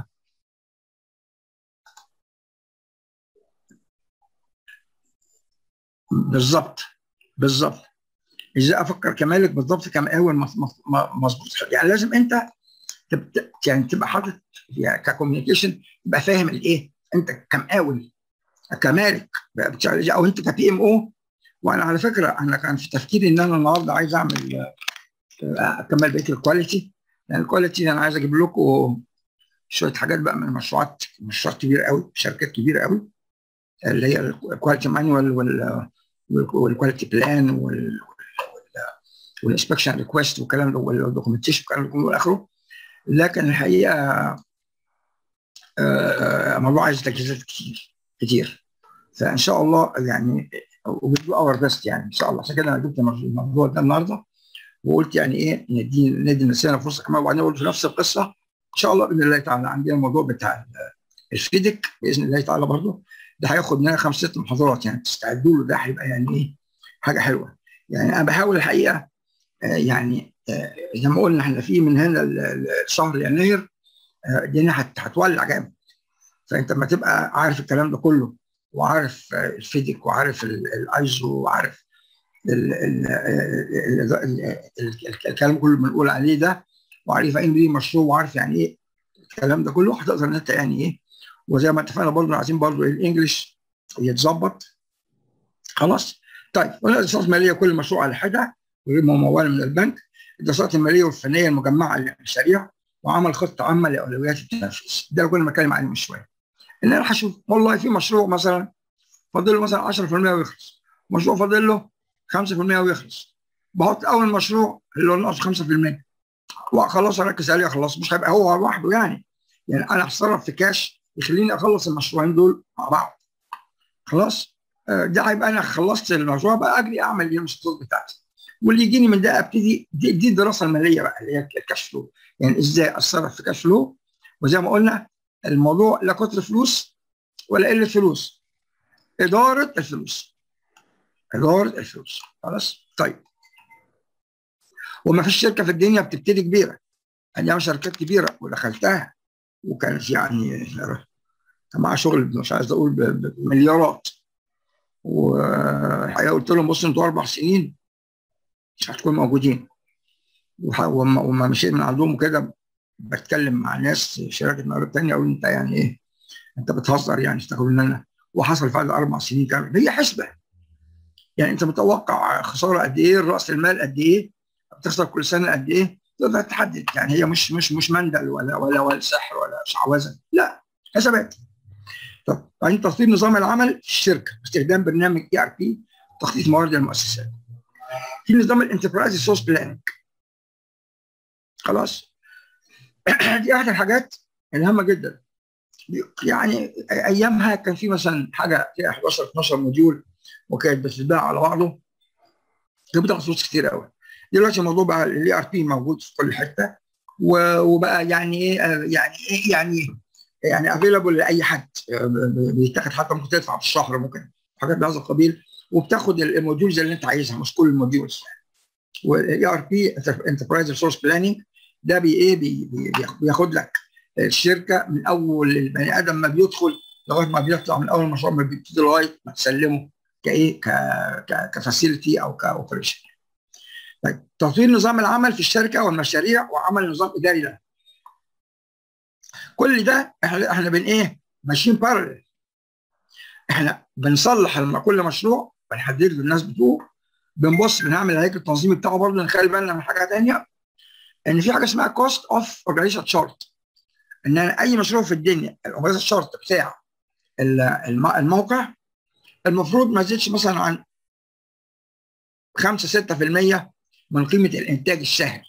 بالظبط بالظبط. ازاي افكر كمالك بالظبط كمقاول مظبوط. يعني لازم انت تبت... يعني تبقى حاطط يعني ككوميونيكيشن، تبقى فاهم الايه انت كمقاول كمالك او انت كبي ام او. وانا على فكره انا كان في تفكيري ان انا النهارده عايز اعمل اكمل بقيه الكواليتي، لان الكواليتي انا عايز اجيب لكم شويه حاجات بقى من مشروعات مشروعات كبيره قوي، شركات كبيره قوي، اللي هي الكواليتي مانوال والكواليتي بلان والانسبكشن ريكويست والكلام ده والدوكيومنتيشن والكلام ده كله والى اخره. لكن الحقيقه آه، موضوع عايز تجهيزات كتير كتير. فان شاء الله يعني وبدو اور بيست يعني ان شاء الله. عشان كده انا جبت الموضوع ده النهارده وقلت يعني ايه ندي ندي لنفسنا فرصه كمان. وبعدين قلت في نفس القصه ان شاء الله باذن الله تعالى عندنا الموضوع بتاع الفيدك باذن الله تعالى برضه. ده هياخد مننا خمس ست محاضرات يعني تستعدوا له. ده هيبقى يعني ايه حاجه حلوه. يعني انا بحاول الحقيقه آه يعني آه زي ما قلنا احنا في من هنا لشهر يناير آه الدنيا هتولع جامد. فانت لما تبقى عارف الكلام ده كله وعارف آه الفيدك وعارف الايزو وعارف ال ال ال ال الكلام كله بنقول عليه ده وعارف يعني ايه مشروع وعارف يعني ايه الكلام ده كله هتقدر ان انت يعني ايه. وزي ما اتفقنا برضه عايزين برضه الانجليش يتظبط خلاص. طيب قلنا الدراسات الماليه كل مشروع على حده وغير مموله من البنك. الدراسات الماليه والفنيه المجمعه للمشاريع وعمل خطه عامه لاولويات التنفيذ. ده اللي كنا بنتكلم عليه من شويه. ان انا هشوف والله في مشروع مثلا فاضل له مثلا عشرة في المية ويخلص. مشروع فاضل له خمسة في المية ويخلص. بحط اول مشروع اللي هو ناقص خمسة في المية وخلاص اركز عليه خلاص. مش هيبقى هو لوحده يعني. يعني انا هتصرف في كاش يخليني اخلص المشروعين دول مع بعض خلاص. ده هيبقى انا خلصت المشروع بقى اجري اعمل الانشطات بتاعتي. واللي يجيني من ده ابتدي دي, دي الدراسه الماليه بقى اللي هي الكاش فلو. يعني ازاي اتصرف في كاش فلو. وزي ما قلنا الموضوع لا كتر فلوس ولا قله فلوس. اداره الفلوس. اداره الفلوس خلاص. طيب وما فيش شركه في الدنيا بتبتدي كبيره. ايام شركات كبيره ودخلتها وكانت يعني معاها شغل مش عايز اقول بمليارات. والحقيقه قلت لهم بصوا انتوا اربع سنين مش هتكونوا موجودين. وما وما مشيت من عندهم كده بتكلم مع ناس شركه مقاولات ثانيه اقول انت يعني ايه انت بتهزر يعني تاخد مننا. وحصل فعلا اربع سنين كامل. هي حسبه يعني انت متوقع خساره قد ايه راس المال قد ايه بتخسر كل سنه قد ايه تقدر تحدد. يعني هي مش مش مش مندل ولا ولا ولا سحر ولا شعوذه لا حسابات. طب بعدين تخطيط نظام العمل في الشركه باستخدام برنامج اي ار بي تخطيط موارد المؤسسات. في نظام الانتربرايز ريسورس بلاننج خلاص. دي احد الحاجات الهامه جدا. يعني ايامها كان في مثلا حاجه فيها احداشر اتناشر موديول وكانت بتتباع على بعضه. كانت بتاخد فلوس كتير قوي. دلوقتي الموضوع بقى الاي ار بي موجود في كل حته وبقى يعني ايه يعني ايه يعني يعني افيلابل لاي حد. بيتاخد حتى ممكن تدفع في الشهر ممكن حاجات بهذا القبيل. وبتاخد الموديولز اللي انت عايزها مش كل الموديولز. والاي ار بي انتربرايز ريسورس بلاننج ده بي ايه بي بياخد لك الشركه من اول البني ادم ما بيدخل لغايه ما بيطلع من اول المشروع ما بيبتدي لغايه ما تسلمه كايه كفاسيلتي او كاوبريشن. طيب تطوير نظام العمل في الشركه والمشاريع وعمل نظام اداري له. كل ده احنا احنا بن ايه ماشيين بارل. احنا بنصلح لما كل مشروع بنحدد له الناس بتوعه. بنبص بنعمل الهيكل التنظيمي بتاعه برضه نخلي بالنا من حاجه ثانيه ان في حاجه اسمها كوست اوف اورجانيزيشن شارت. ان أنا اي مشروع في الدنيا الاورجانيزيشن شارت بتاع الموقع المفروض ما يزيدش مثلا عن خمسة ستة في المية من قيمه الانتاج الشهري.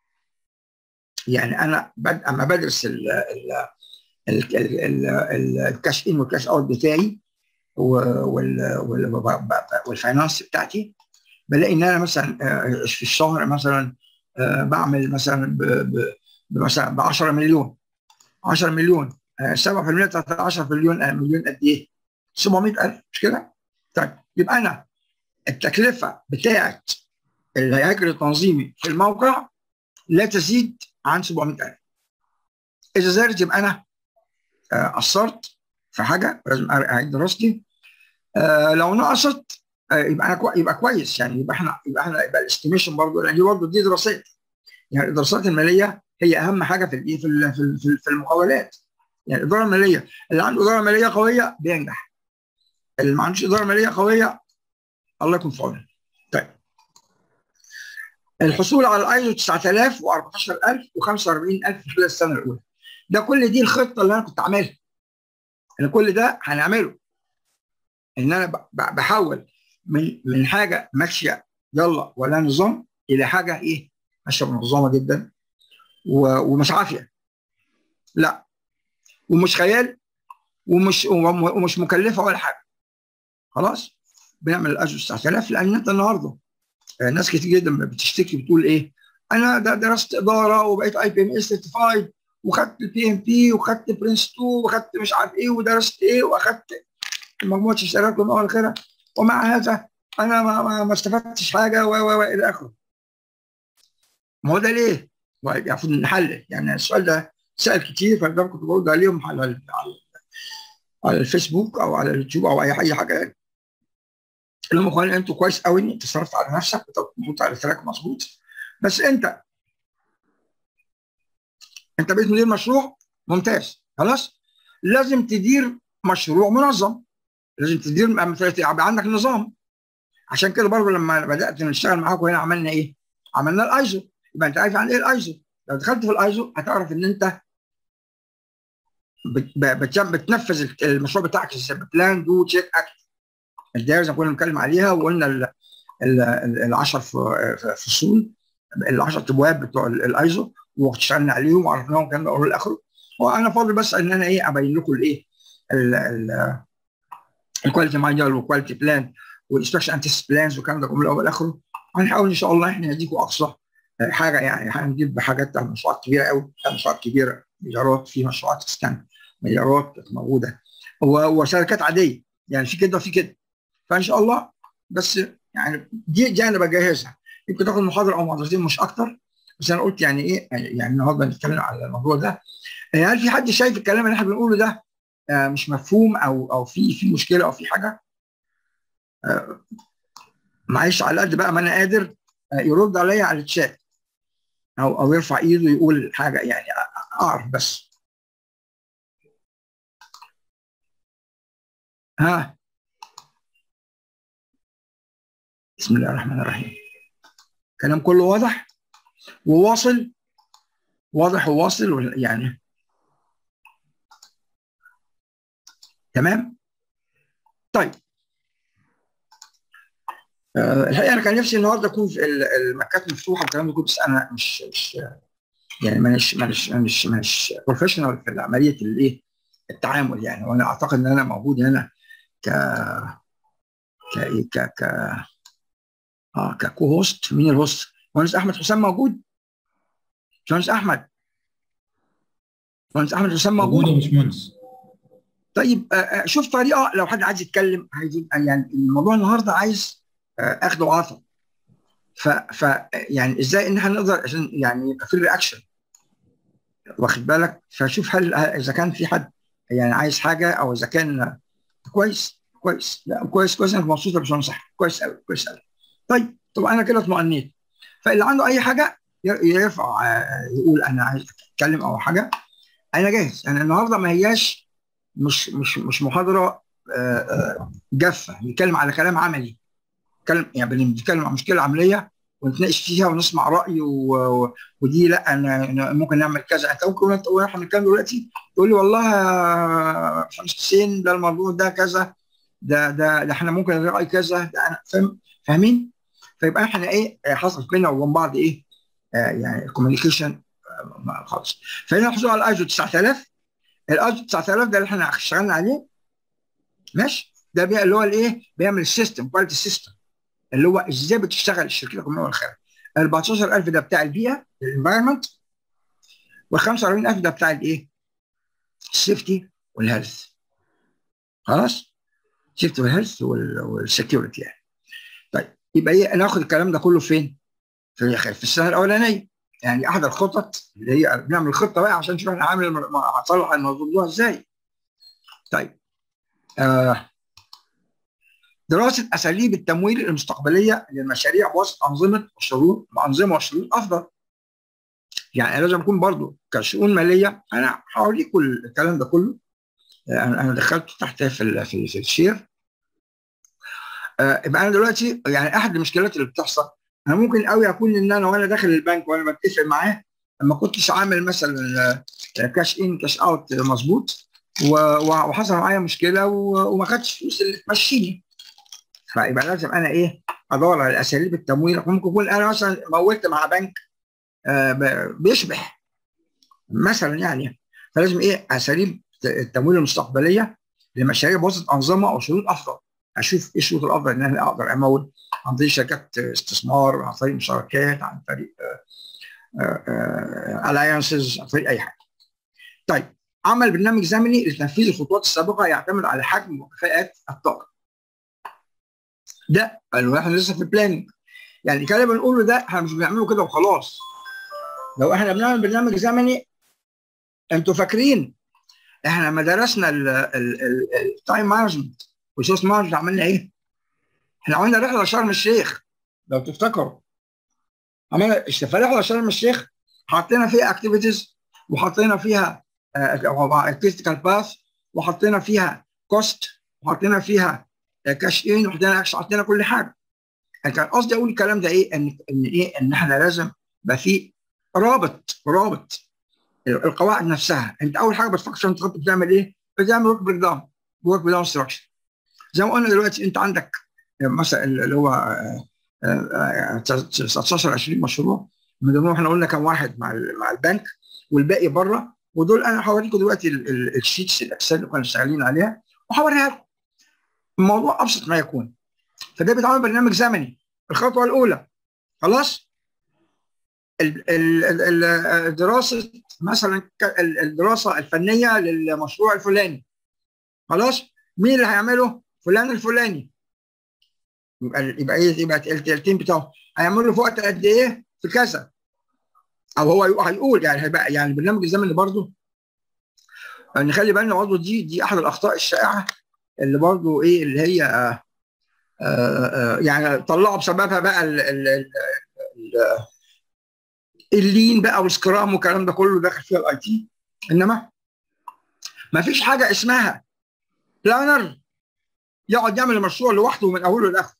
يعني انا بد... اما بدرس ال ال ال ال ال الكاش ان والكاش اوت بتاعي وال وال والفاينانس بتاعتي بلاقي ان انا مثلا في الشهر مثلا بعمل مثلا مثلا ب عشرة مليون عشرة مليون سبعة في المية بتاعت عشرة مليون مليون قد ايه؟ سبعمية ألف مش كده؟ طيب يبقى انا التكلفه بتاعت الهيكل التنظيمي في الموقع لا تزيد عن سبعمية ألف. اذا زادت يبقى انا قصرت في حاجه لازم اعيد دراستي. آه لو نقصت آه يبقى انا كو... يبقى كويس يعني يبقى احنا يبقى احنا يبقى الاستيميشن برضه لان دي برضه دي دراسات. يعني الدراسات الماليه هي اهم حاجه في الايه في في في المقاولات. يعني الاداره الماليه اللي عنده اداره ماليه قويه بينجح. اللي ما عندوش اداره ماليه قويه الله يكون في عونه. طيب الحصول على الايزو تسعة آلاف واربعتاشر ألف وخمسة واربعين ألف خلال السنه الاولى. ده كل دي الخطه اللي انا كنت عاملها. انا كل ده هنعمله. ان انا بحول من من حاجه ماشيه يلا ولا نظام الى حاجه ايه ماشيه منظمه جدا ومش عافيه، لا، ومش خيال، ومش ومش مكلفه ولا حاجه. خلاص بنعمل الاجو تسعة آلاف لان انت النهارده ناس كتير جدا بتشتكي بتقول ايه، انا ده درست اداره وبقيت اي بي ام اس سيرتيفايد وخدت البي ام بي وخدت برنس اتنين وخدت مش عارف ايه ودرست ايه واخدت مجموعه اشتراك وما الى اخره، ومع هذا انا ما, ما, ما استفدتش حاجه و و الى اخره. ما هو ده ليه؟ المفروض نحلل، يعني السؤال ده سأل كتير فانا كنت برد عليهم على على الفيسبوك او على اليوتيوب او اي اي حاجه يعني. اللي هم قالوا انتوا كويس قوي ان انت صرفت على نفسك وتحط على التراك مظبوط، بس انت انت بقيت مدير مشروع ممتاز، خلاص لازم تدير مشروع منظم، لازم تدير يبقى عندك نظام. عشان كده برضه لما بدات نشتغل معاكم هنا عملنا ايه؟ عملنا الايزو. يبقى انت عارف عن ايه الايزو. لو دخلت في الايزو هتعرف ان انت بتنفذ المشروع بتاعك ازاي، بلان دو تشيك اكت. الدائره زي ما كنا بنتكلم عليها وقلنا ال عشرة فصول، ال عشرة ابواب بتوع الايزو واشتغلنا عليهم وعرفناهم كان من اوله لاخره. وانا فاضل بس ان انا ايه ابين لكم الايه الكواليتي مانجر والكواليتي بلان والانستراكشن اند تيست بلانز والكلام ده كله من الاول لاخره. هنحاول ان شاء الله احنا نديكم اقصى حاجه، يعني هنجيب حاجات مشروعات كبيره قوي، مشروعات كبيره مليارات، في مشروعات اسكان مليارات موجوده وشركات عاديه، يعني في كده وفي كده. فان شاء الله بس يعني دي دي انا بجهزها، يمكن تاخد محاضره او محاضرتين مش اكتر، بس انا قلت يعني ايه يعني النهارده نتكلم على الموضوع ده. هل في حد شايف الكلام اللي احنا بنقوله ده مش مفهوم او او في في مشكله او في حاجه؟ معلش على قد بقى ما انا قادر يرد عليا على الشات او او يرفع ايده يقول حاجه، يعني اعرف بس. ها بسم الله الرحمن الرحيم. كلام كله واضح وواصل، واضح وواصل يعني تمام. طيب أه الحقيقه انا كان نفسي النهارده اكون في المكات مفتوحه والكلام ده كله، بس انا مش مش يعني مانيش مانيش مانيش مانيش بروفيشنال في عمليه الايه التعامل يعني. وانا اعتقد ان انا موجود هنا ك ك ك ك اه ككو هوست. مين الهوست؟ مهندس احمد حسام موجود؟ مهندس احمد مهندس احمد حسام موجود؟ موجود يا باشمهندس. طيب آه شوف طريقه لو حد عايز يتكلم، عايز يعني الموضوع النهارده عايز آه اخد وعطا. ف ف يعني ازاي ان احنا نقدر عشان يعني يبقى في رياكشن، واخد بالك؟ فشوف هل اذا كان في حد يعني عايز حاجه او اذا كان كويس كويس لا كويس كويس انك مبسوط يا باشمهندس صح، كويس قوي كويس قوي. طيب طبعا انا كده اطمئنيت. فاللي عنده اي حاجه يرفع يقول انا عايز اتكلم او حاجه، انا جاهز. يعني النهارده ما هياش مش مش مش محاضره جافه، بنتكلم على كلام عملي، بنتكلم يعني بنتكلم عن مشكله عمليه ونتناقش فيها ونسمع راي و... ودي لا انا ممكن نعمل كذا. انت ممكن انت واحنا بنتكلم دلوقتي تقول لي والله يا باشمهندس حسين ده الموضوع ده كذا، ده ده ده احنا ممكن نراي كذا، ده انا فاهم فاهمين. فيبقى احنا ايه حصل بينا وبين بعض ايه آه يعني الكوميونيكيشن آه خالص. فهنا نحصل على الايزو تسعة آلاف. الايزو تسعة آلاف ده اللي احنا اشتغلنا عليه ماشي، ده بقى اللي هو الايه بيعمل السيستم كواليتي سيستم اللي هو ازاي بتشتغل الشركه القوميه والخير. أربعتاشر ألف ده بتاع البيئه الانفايرمنت، وال خمسة وأربعين ألف ده بتاع الايه السيفتي والهيلث. خلاص السيفتي والهيلث والسكيورتي يعني. طيب يبقى ايه ناخد الكلام ده كله فين؟ في في السنه الاولانيه، يعني احد الخطط اللي هي بنعمل خطه بقى عشان نشوف احنا عامل هنصلح الموضوع ازاي. طيب آه دراسه اساليب التمويل المستقبليه للمشاريع وسط انظمه وشروط انظمه وشروط افضل. يعني لازم اكون برضو كشؤون ماليه انا هوريكم الكلام ده كله. انا انا دخلته تحت في في, في الشير. آه يبقى انا دلوقتي يعني احد المشكلات اللي بتحصل انا ممكن قوي اكون ان انا وانا داخل البنك وانا بتفق معاه ما كنتش عامل مثلا كاش ان كاش اوت مظبوط وحصل معايا مشكله وما خدتش فلوس اللي تمشيني. فيبقى لازم انا ايه ادور على اساليب التمويل. ممكن يكون انا مثلا مولت مع بنك آه بيشبح مثلا يعني، فلازم ايه اساليب التمويل المستقبليه لمشاريع بواسطه انظمه او شروط افضل. اشوف ايه الشروط الافضل ان انا اقدر امول عن طريق شركات استثمار، عن طريق مشاركات، عن طريق الاينسز، عن طريق اي حاجه. طيب، عمل برنامج زمني لتنفيذ الخطوات السابقه يعتمد على حجم وكفاءات الطاقه. ده قالوا احنا لسه في البلاننج، يعني الكلام اللي بنقوله ده احنا مش بنعمله كده وخلاص. لو احنا بنعمل برنامج زمني، انتوا فاكرين احنا لما درسنا التايم مانجمنت والريسورس مانجمنت عملنا ايه؟ احنا عملنا رحله لشرم الشيخ لو تفتكروا. عملنا رحله لشرم الشيخ، حطينا فيها اكتيفيتيز، وحطينا فيها كريتيكال باث، وحطينا فيها كوست، وحطينا فيها كاش ان، وحطينا حطينا كل حاجه. انا كان قصدي اقول الكلام ده ايه؟ ان ان ايه؟ ان احنا لازم يبقى في رابط رابط القواعد نفسها. انت اول حاجه بتفكر عشان تخطط بتعمل ايه؟ بتعمل ورك بريك داون، ورك بريك داون ستراكشر. زي ما قلنا دلوقتي انت عندك مثلا اللي هو تسعتاشر عشرين مشروع، من ضمنهم احنا قلنا كم واحد مع مع البنك والباقي بره، ودول انا هوريكم دلوقتي الشيتس الاكسل اللي كنا شغالين عليها وهوريها لكم. الموضوع ابسط ما يكون. فده بيتعمل برنامج زمني. الخطوه الاولى خلاص، الدراسه مثلا الدراسه الفنيه للمشروع الفلاني، خلاص مين اللي هيعمله؟ فلان الفلاني. يبقى يبقى ايه؟ يبقى التيم بتاعه هيعمله في وقت قد ايه؟ في كذا. او هو هيقول يعني هيبقى يعني البرنامج الزمني برضه نخلي بالنا برضه. دي دي احد الاخطاء الشائعه اللي برضه ايه اللي هي آآ آآ يعني طلعوا بسببها بقى ال ال ال اللين بقى والسكرام والكلام ده كله داخل فيها الاي تي. انما ما فيش حاجه اسمها بلانر يقعد يعمل المشروع لوحده من اوله لاخره.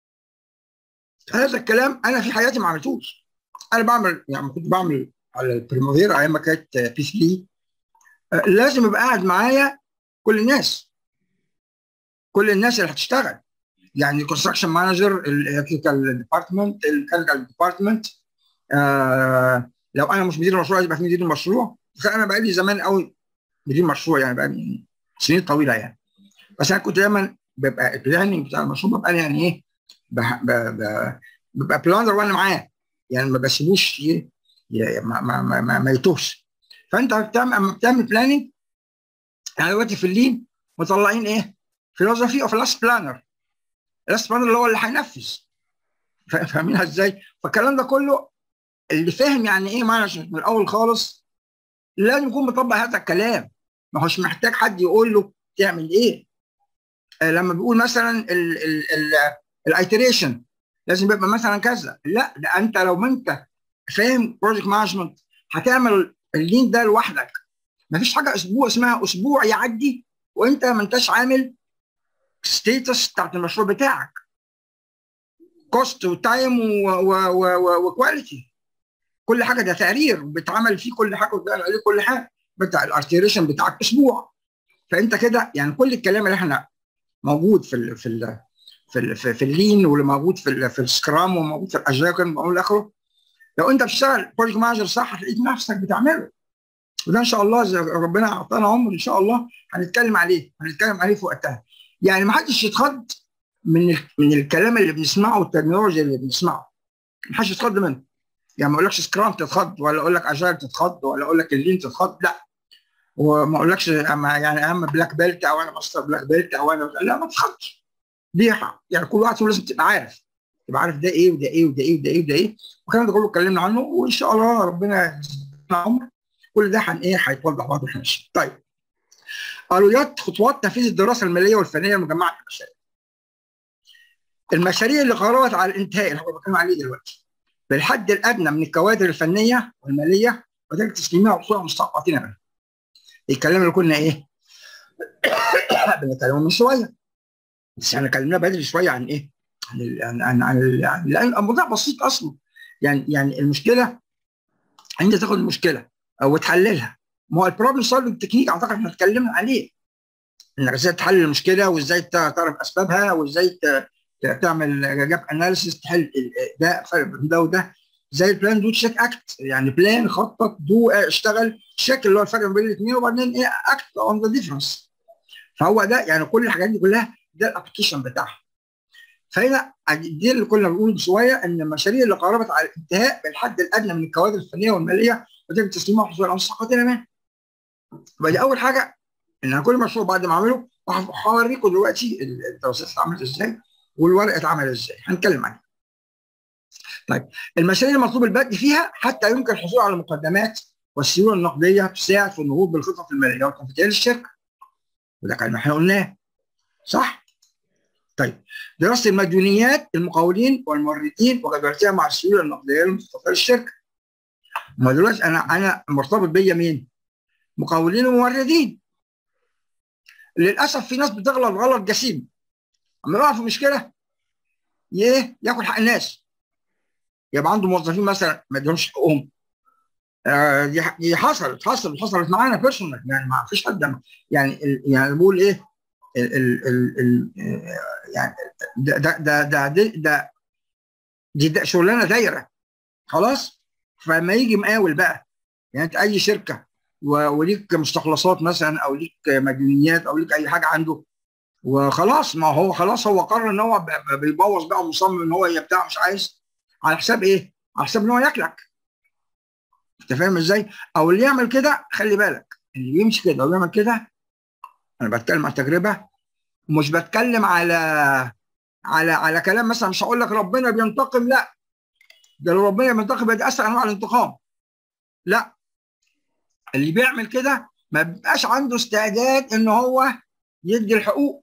هذا الكلام انا في حياتي ما عملتوش. انا بعمل يعني كنت بعمل على البريموفيرا ايام ما كانت بي ثلاثة، لازم يبقى قاعد معايا كل الناس كل الناس اللي هتشتغل، يعني الكونستراكشن مانجر، الالكتريكال ديبارتمنت، الكيميكال ديبارتمنت. آه لو انا مش مدير المشروع يبقى في مدير المشروع. انا بقى لي زمان قوي مدير مشروع، يعني بقى لي سنين طويله يعني. بس انا كنت دايما ببقى البلاننج بتاع المشروع ببقى يعني ايه، ببقى بلانر وانا معاه، يعني ما بسيبوش ما ما ما, ما, ما يتوهش. فانت بتعمل بتعمل بلاننج. يعني دلوقتي في اللين مطلعين ايه؟ فيلوسفي اوف لاست بلانر. اللاست بلانر اللي هو اللي هينفذ. فاهمينها ازاي؟ فالكلام ده كله اللي فاهم يعني ايه مانجمنت من الاول خالص لازم يكون مطبق هذا الكلام. ما هوش محتاج حد يقول له تعمل ايه. آه لما بيقول مثلا الايتريشن لازم يبقى مثلا كذا، لا ده انت لو ما انت فاهم بروجكت مانجمنت هتعمل اللين ده لوحدك. ما فيش حاجه اسبوع اسمها اسبوع يعدي وانت ما انتش عامل ستيتس بتاعت المشروع بتاعك، كوست وتايم وكواليتي. كل حاجه ده تقرير وبيتعمل فيه كل حاجه وبيتعمل عليه كل حاجه. بتاع الارتيريشن بتاعك اسبوع. فانت كده يعني كل الكلام اللي احنا موجود في ال في ال في ال في, في اللين، واللي موجود في ال في السكرام، وموجود في الاجايل والى اخره، لو انت بتشتغل بروجكت مانجر صح هتلاقيك نفسك بتعمله. وده ان شاء الله اذا ربنا اعطانا عمر ان شاء الله هنتكلم عليه هنتكلم عليه في وقتها. يعني ما حدش يتخض من من الكلام اللي بنسمعه والترمينولوجيا اللي بنسمعه. ما حدش يتخض منه. يعني ما اقولكش سكرام تتخض، ولا اقول لك اجايل تتخض، ولا اقول لك اللين تتخض، لا. وما اقولكش يعني اهم بلاك بيلت او انا ماستر بلاك بيلت او انا لا، ما تتخضش. دي يعني كل واحد لازم تبقى عارف تبقى عارف ده ايه وده ايه وده ايه وده ايه وده ايه. والكلام ده كله اتكلمنا عنه، وان شاء الله ربنا يدينا عمر كل ده هن ايه هيتوضح بعض واحنا ماشيين. طيب، الويات خطوات تنفيذ الدراسه الماليه والفنيه المجمعه للمشاريع. المشاريع اللي قررت على الانتهاء اللي احنا بنتكلم عليه دلوقتي بالحد الادنى من الكوادر الفنيه والماليه وذلك تسليمها وحصولها مستحقاتنا منها. الكلام اللي كنا ايه؟ بنتكلم من شويه، بس احنا اتكلمنا بدري شويه عن ايه؟ عن عن عن لان الموضوع بسيط اصلا. يعني يعني المشكله انت تاخد المشكله او تحللها. ما هو البروبلم سولفنج تكنيك اعتقد احنا اتكلمنا عليه، انك ازاي تحلل المشكله وازاي تعرف اسبابها وازاي تعمل جاب اناليسيس، تحل ده فرق بين ده وده، زي البلان دو تشيك اكت، يعني بلان خطط دو اشتغل تشيك اللي هو الفرق بين الاثنين، وبعدين ايه اكت اون ذا ديفرنس. فهو ده يعني كل الحاجات دي كلها ده الابلكيشن بتاعها. فهنا دي اللي كنا بنقول بشويه ان المشاريع اللي قربت على الانتهاء بالحد الادنى من الكوادر الفنيه والماليه وتم تسليمها وحصول على مستحقات الامان. يبقى دي اول حاجه، ان كل مشروع بعد ما اعمله هوريكم دلوقتي الدراسات اتعملت ازاي والورق اتعمل ازاي، هنتكلم عنها. طيب المشاريع المطلوب البدء فيها حتى يمكن الحصول على المقدمات والسيوله النقديه تساعد في النهوض بالخطط الماليه والتنفيذيه للشركه. وده كلام احنا قلناه صح؟ طيب دراسه المديونيات المقاولين والموردين وجدولتها مع السيوله النقديه المستقبليه للشركه. ما دلوقتي انا انا مرتبط بيا مين؟ مقاولين وموردين. للاسف في ناس بتغلط غلط جسيم، اما يقع في مشكله ايه ياكل حق الناس، يبقى عنده موظفين مثلا ما ادهمش حقهم. آه دي دي حصلت حصلت حصلت معانا بيرسونال، يعني ما فيش حد يعني يعني بقول ايه ال ال ال ال يعني ده ده ده ده, ده, ده دي ده شغلانه دايره خلاص. فما يجي مقاول بقى، يعني انت اي شركه وليك مستخلصات مثلا او ليك مديونيات او ليك اي حاجه عنده وخلاص، ما هو خلاص هو قرر ان هو بيبوظ بقى ومصمم ان هو يبتاع مش عايز، على حساب ايه؟ على حساب ان هو ياكلك. انت فاهم ازاي؟ او اللي يعمل كده خلي بالك، اللي بيمشي كده او يعمل كده، انا بتكلم عن تجربه ومش بتكلم على على على كلام مثلا، مش هقول لك ربنا بينتقم، لا ده لو ربنا بينتقم ده اسهل انواع الانتقام. لا، اللي بيعمل كده ما بيبقاش عنده استعداد ان هو يدي الحقوق،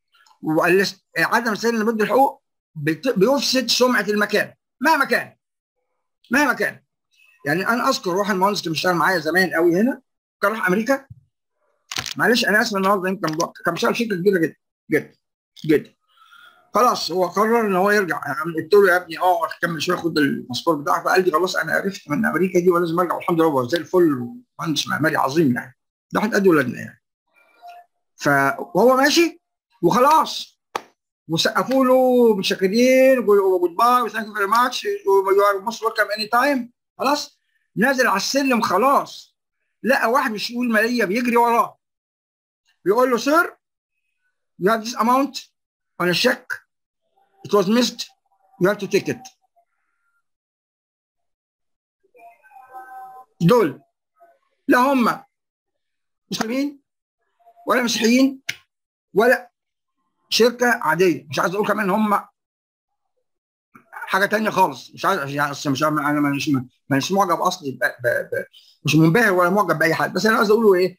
وعدم سن اللي بيدي الحقوق بيفسد سمعه المكان مهما كان مهما كان. يعني انا اذكر واحد المهندس اللي بيشتغل معايا زمان قوي هنا كان راح امريكا، معلش انا اسف النهارده يمكن كان بيشتغل شركه كبيره جدا جدا جدا. خلاص هو قرر ان هو يرجع، يعني قلت له يا ابني اه كمل شويه خد الباسبور بتاعك، فقال لي خلاص انا عرفت من امريكا دي ولازم ارجع، والحمد لله هو زي الفل ومهندس معماري عظيم يعني، ده واحد قد ولادنا يعني. فهو ماشي وخلاص وسقفوا له متشكرين جود باي وثانك يو فيري ماتش يو ار موست ويلكم اني تايم. خلاص نازل على السلم خلاص لقى واحد مش يقول ماليه بيجري وراه بيقول له سير you have this amount on a check it was missed you have to take it. دول لا هم مسلمين ولا مسيحيين ولا شركه عاديه، مش عايز اقول كمان هم حاجه ثانيه خالص، مش عايز يعني مش انا مش مش معجب اصلي ب... ب... ب... مش منبهر ولا معجب باي حد، بس انا عايز اقوله ايه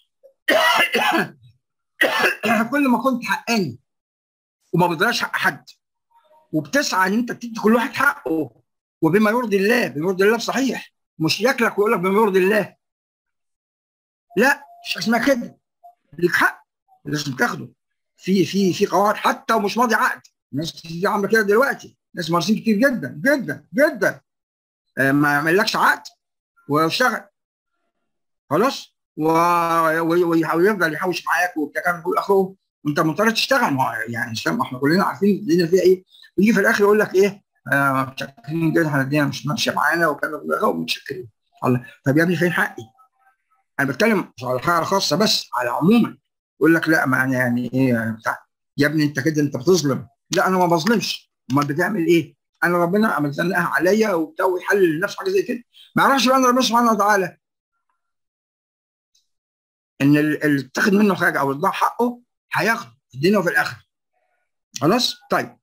كل ما كنت حقاني وما بتضيعش حق حد وبتسعى ان انت تدي كل واحد حقه وبما يرضي الله، بما يرضي الله صحيح، مش ياكلك ويقول لك بما يرضي الله، لا مش اسمها كده، ليك حق لازم تاخده في في في قواعد حتى ومش ماضي عقد. الناس كتير عامله كده دلوقتي، ناس مهندسين كتير جدا جدا جدا آه ما يعملكش عقد ويشتغل خلاص ويفضل يحوش معاك وبتاع كل اخره وانت مضطر تشتغل، يعني احنا كلنا عارفين الدنيا فيها ايه، ويجي في الاخر يقول لك ايه آه متشكرين جدا احنا الدنيا مش ماشيه معانا وكذا ومتشكرين. الله طب يا ابني فين حقي؟ انا بتكلم مش على حاجه خاصه بس على عموما، يقول لك لا ما يعني ايه بتاع يا ابني انت كده انت بتظلم، لا انا ما بظلمش، امال بتعمل ايه؟ انا ربنا مزنقها عليا وبتاع ويحلل لنفسه حاجه زي كده، ما يعرفش بقى ان ربنا سبحانه وتعالى ان اللي اتاخد منه حاجه او اتضاع حقه هياخده في الدنيا وفي الاخره. خلاص طيب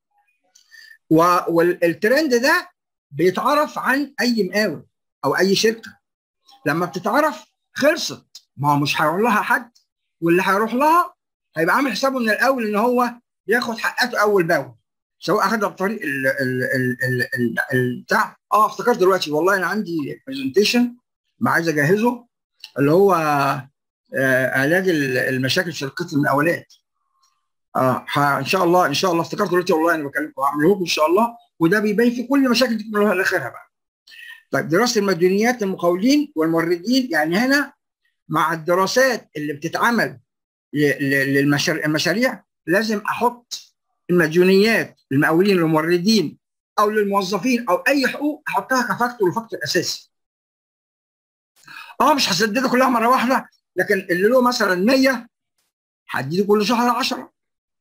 والترند ده بيتعرف عن اي مقاول او اي شركه، لما بتتعرف خلصت، ما هو مش هيروح لها حد، واللي هيروح لها هيبقى عامل حسابه من الاول ان هو ياخد حقاته اول باول، سواء اخدها بطريق ال ال ال ال ال بتاع اه افتكرت دلوقتي والله انا عندي برزنتيشن ما عايز اجهزه اللي هو آه علاج المشاكل في شركات المقاولات. اه ان شاء الله ان شاء الله افتكرت دلوقتي والله انا بكلمكم هعمله لكم ان شاء الله، وده بيبين في كل مشاكل دي كلها لاخرها بقى. طيب دراسه المديونيات المقاولين والموردين، يعني هنا مع الدراسات اللي بتتعمل للمشاريع لازم احط المديونيات للمقاولين للموردين او للموظفين او اي حقوق احطها كفاكتور وفاكتور اساسي. اه مش هسددها كلها مره واحده، لكن اللي له مثلا مية هديله كل شهر عشرة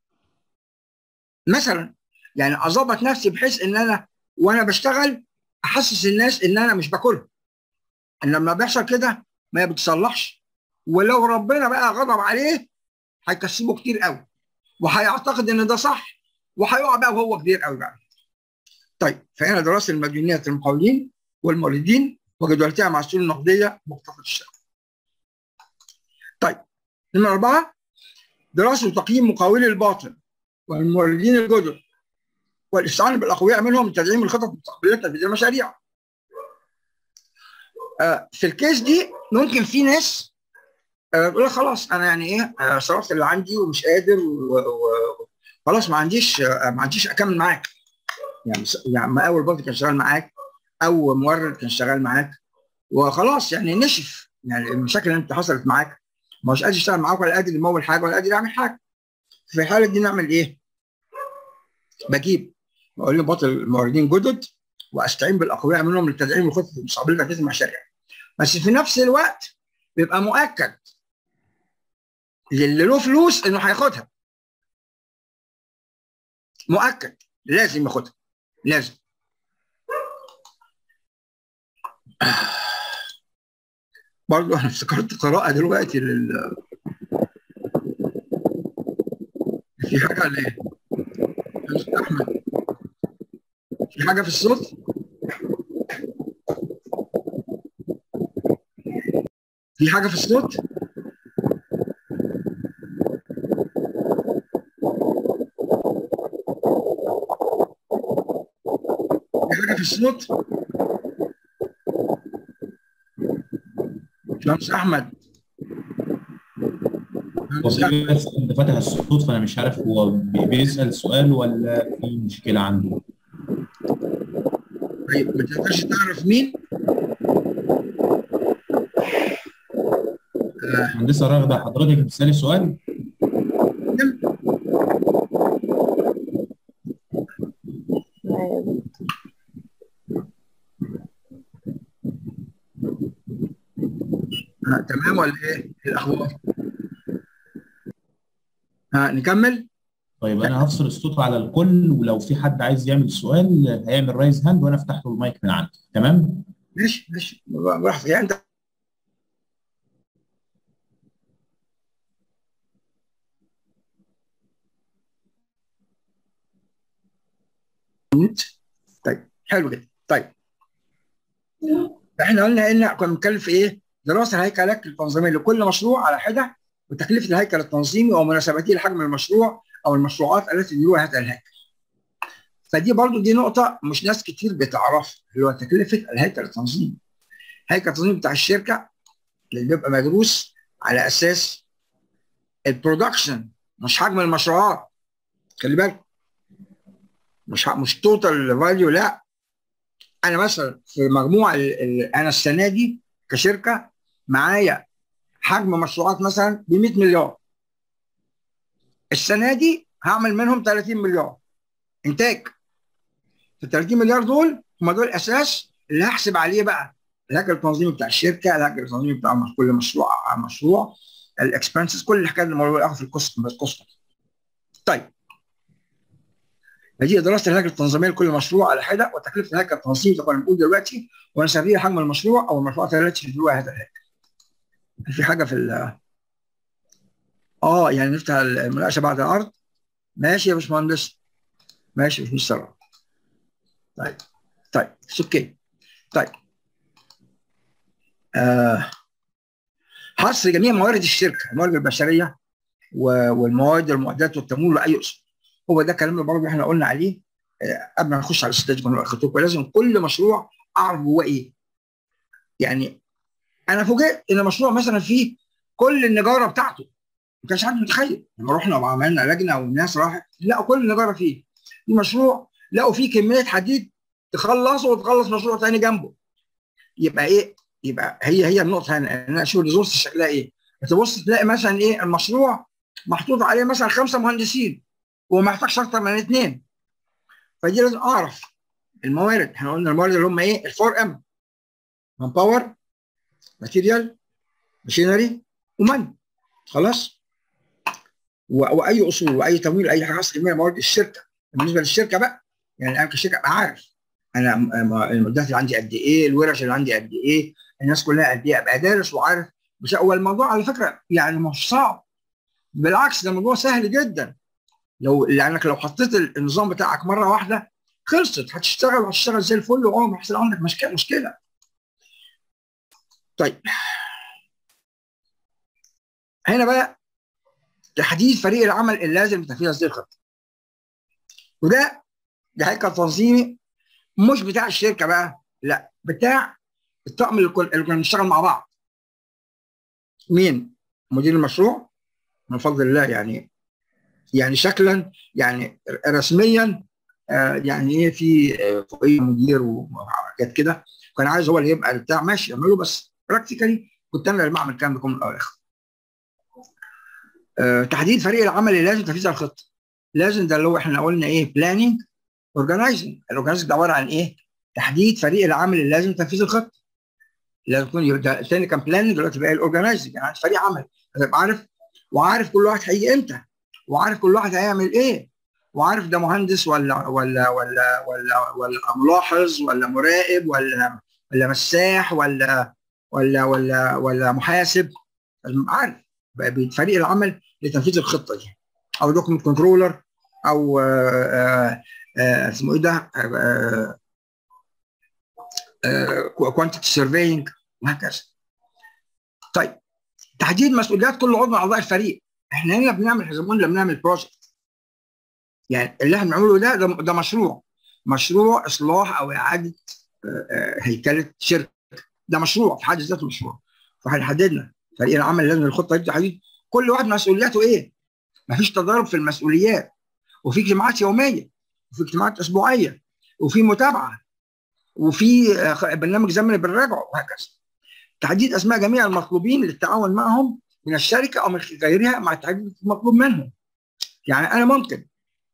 مثلا. يعني اظبط نفسي بحيث ان انا وانا بشتغل احسس الناس ان انا مش باكلها. ان لما بيحصل كده ما بتصلحش، ولو ربنا بقى غضب عليه هيكسبه كتير قوي، وهيعتقد ان ده صح، وهيقع بقى وهو كبير قوي بقى. طيب فهنا دراسه المديونيات المقاولين والموردين وجدولتها مع السيوله النقديه مخططه الشركه. طيب نمرة أربعة، دراسة وتقييم مقاولي الباطن والموردين الجدد والاستعانة بالأقوياء منهم لتدعيم الخطط المستقبلية لتنفيذ المشاريع. آه في الكيس دي ممكن في ناس آه تقول لك خلاص أنا يعني إيه آه صرفت اللي عندي ومش قادر وخلاص ما عنديش آه ما عنديش أكمل معاك. يعني يعني مقاول باطن كان شغال معاك أو مورد كان شغال معاك وخلاص يعني نشف، يعني المشاكل اللي أنت حصلت معاك مش قادر يشتغل معاك ولا قادر يمول حاجه ولا قادر يعمل حاجه. في الحاله دي نعمل ايه؟ بجيب مقاولين باطن الموردين جدد واستعين بالاقوياء منهم لتدعيم الخطط المستقبليه لتنفيذ المشاريع. بس في نفس الوقت بيبقى مؤكد اللي له فلوس انه هياخدها. مؤكد لازم ياخدها، لازم. برضه انا افتكرت قراءه دلوقتي لل في حاجه ليه؟ احمد في حاجه في الصوت؟ في حاجه في الصوت؟ في حاجه في الصوت؟ شمس احمد. هو في بس انت فاتح الصوت، فانا مش عارف هو بي- بيسأل سؤال ولا في مشكلة عنده. طيب ما تقدرش تعرف مين؟ آه. مهندسة راغدة، حضرتك بتسألي سؤال؟ آه. تمام ولا ايه الاخبار؟ ها نكمل؟ طيب انا هفصل الصوت على الكل، ولو في حد عايز يعمل سؤال هيعمل رايز هاند وانا افتح له المايك من عندي. تمام؟ ماشي ماشي براحتك يعني انت. طيب حلو جدا. طيب احنا قلنا ان كنا بنتكلم في ايه؟ دراسه الهيكل التنظيمي لكل مشروع على حده، وتكلفه الهيكل التنظيمي ومناسبته لحجم المشروع او المشروعات التي يديرها هذا الهيكل. فدي برضو دي نقطه مش ناس كتير بتعرفها، اللي هو تكلفه الهيكل التنظيمي. الهيكل التنظيمي بتاع الشركه اللي بيبقى مدروس على اساس البرودكشن مش حجم المشروعات. خلي بالك، مش مش توتال فاليو، لا. انا مثلا في مجموع ال ال انا السنه دي كشركه معايا حجم مشروعات مثلا ب مية مليار. السنه دي هعمل منهم ثلاثين مليار انتاج. ال ثلاثين مليار دول هم دول الاساس اللي هحسب عليه بقى الهيكل التنظيمي بتاع الشركه، الهيكل التنظيمي بتاع كل مشروع مشروع الاكسبنسز، كل الحاجات اللي موجوده في الكوست. طيب هذه دراسه الهيكل التنظيميه لكل مشروع على حده، وتكلفه الهيكل التنظيمي زي ما بنقول دلوقتي، ونسبيه حجم المشروع او المشروعات التي تديرها هذا الهيكل. في حاجه في ال اه يعني نفتح المناقشه بعد العرض. ماشي يا باشمهندس، ماشي مش مستر. طيب طيب اوكي. طيب آه حصر جميع موارد الشركه، الموارد البشريه والمواد المعدات والتمويل لاي اصول. هو ده الكلام اللي برضه احنا قلنا عليه آه قبل ما نخش على الاستراتيجي والخطوط. لازم كل مشروع اعرف جواه ايه. يعني انا فوجئت ان مشروع مثلا فيه كل النجاره بتاعته، ما كانش حد متخيل. لما رحنا وعملنا لجنه والناس راحت لقوا كل النجاره فيه. في مشروع لقوا فيه كميه حديد تخلصه وتخلص مشروع ثاني جنبه. يبقى ايه؟ يبقى هي هي النقطه هنا، انا اشوف الريسورس شكلها ايه. تبص تلاقي مثلا ايه المشروع محطوط عليه مثلا خمسه مهندسين وما محتاجش اكتر من اثنين. فدي لازم اعرف الموارد. احنا قلنا الموارد اللي هم ايه؟ الفور ام: مان باور، ماتيريال، ماشينري، ومن. خلاص؟ واي اصول واي تمويل اي حاجه خاصه بجميع موارد الشركه. بالنسبه للشركه بقى، يعني انا كشركه ابقى عارف انا المعدات اللي عندي قد ايه، الورش اللي عندي قد ايه، الناس كلها قد ايه، ابقى دارس وعارف. مش هو الموضوع على فكره يعني مش صعب، بالعكس ده الموضوع سهل جدا. لو لانك لو حطيت النظام بتاعك مره واحده خلصت، هتشتغل وهتشتغل زي الفل وعمر ما هيحصل عندك مشكله مشكله. طيب هنا بقى تحديد فريق العمل اللازم لتنفيذ هذه الخطه. وده ده هيكل تنظيمي مش بتاع الشركه بقى، لا بتاع الطاقم اللي كنا بنشتغل مع بعض. مين؟ مدير المشروع من فضل الله، يعني يعني شكلا يعني رسميا آه يعني ايه في آه فوقيه مدير وحاجات كده، كان عايز هو اللي يبقى بتاع ماشي يعمله، بس براكتيكالي كنت انا اللي بعمل الكلام ده كله من الاول للاخر. آه تحديد فريق العمل اللي لازم تنفيذ الخطه. لازم ده اللي هو احنا قلنا ايه؟ بلاننج، اورجنايزنج. الاورجنايزنج ده عباره عن ايه؟ تحديد فريق العمل اللي لازم تنفيذ الخطه. لازم يكون الثاني كان بلاننج، دلوقتي بقى الاورجنايزنج. يعني فريق عمل هتبقى عارف، وعارف كل واحد هيجي امتى، وعارف كل واحد هيعمل ايه، وعارف ده مهندس ولا ولا ولا ولا ولا ملاحظ ولا مراقب ولا ولا مساح ولا ولا ولا ولا محاسب. عارف فريق العمل لتنفيذ الخطه دي، او دوكمنت كنترولر، او اسمه ايه ده، كوانتيتي سيرفينج، وهكذا. طيب تحديد مسؤوليات كل عضو من اعضاء الفريق. احنا هنا بنعمل زي ما قلنا بنعمل بروجكت، يعني اللي احنا بنعمله ده ده, ده مشروع مشروع اصلاح او اعاده هيكله شركه. ده مشروع في حد ذاته مشروع. فهنحددنا فريق العمل لازم الخطه دي تحديد كل واحد مسؤولياته ايه. مفيش تضارب في المسؤوليات، وفي اجتماعات يوميه، وفي اجتماعات اسبوعيه، وفي متابعه، وفي برنامج زمني بنراجعه، وهكذا. تحديد اسماء جميع المطلوبين للتعاون معهم من الشركه او من غيرها مع التحديد المطلوب منهم. يعني انا ممكن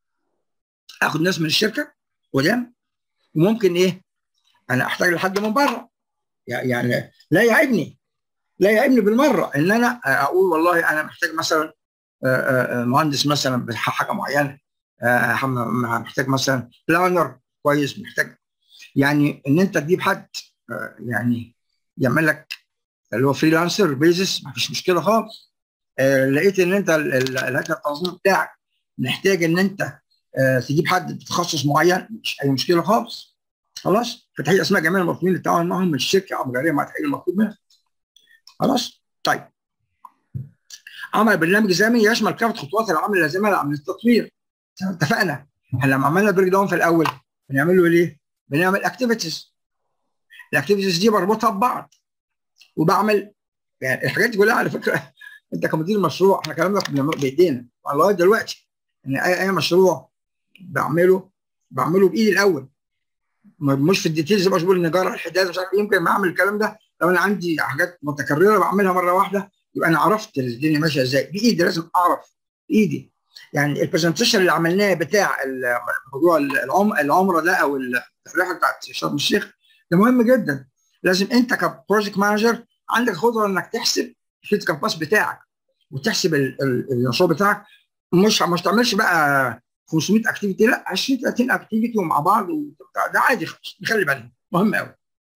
اخد ناس من الشركه قدام، وممكن ايه انا احتاج لحد من بره. يعني لا يعيبني لا يعيبني بالمره ان انا اقول والله انا محتاج مثلا مهندس مثلا بحاجه معينه، محتاج مثلا بلانر كويس، محتاج يعني ان انت تجيب حد يعني يعمل لك اللي هو فريلانسر بيزس، ما فيش مشكله خالص. آه لقيت ان انت الهيكل التنظيمي بتاعك محتاج ان انت آه تجيب حد بتخصص معين، مش اي مشكله خالص. خلاص، فتحديد اسماء جميع المطلوبين للتعاون معهم من الشركه او غيرها مع تحديد المطلوب منها. خلاص. طيب عمل برنامج زمني يشمل كافه خطوات العمل اللازمه لعمليه التطوير. اتفقنا احنا لما عملنا البريك داون في الاول بنعمله ليه؟ بنعمل اكتيفيتيز. الاكتيفيتيز دي بربطها ببعض وبعمل يعني الحاجات دي كلها. على فكره انت كمدير مشروع احنا كلامنا بنعمله بايدينا لغايه دلوقتي. ان اي اي مشروع بعمله بعمله بايدي الاول، مش في الديتيلز. مش بقول نجاره الحداد مش عارف، يمكن ما اعمل الكلام ده لو انا عندي حاجات متكرره بعملها مره واحده، يبقى انا عرفت الدنيا ماشيه ازاي بايدي. لازم اعرف بايدي. يعني البرزنتيشن اللي عملناه بتاع موضوع العمره ده او الرحله بتاعت شرم الشيخ ده مهم جدا. لازم انت كبروجكت مانجر عندك قدره انك تحسب الكريتيكال باس بتاعك وتحسب المشروع بتاعك. مش مش تعملش بقى خمسمية اكتيفيتي، لا عشرين ثلاثين اكتيفيتي ومع بعض، ده عادي خالص. نخلي بالنا، مهم قوي.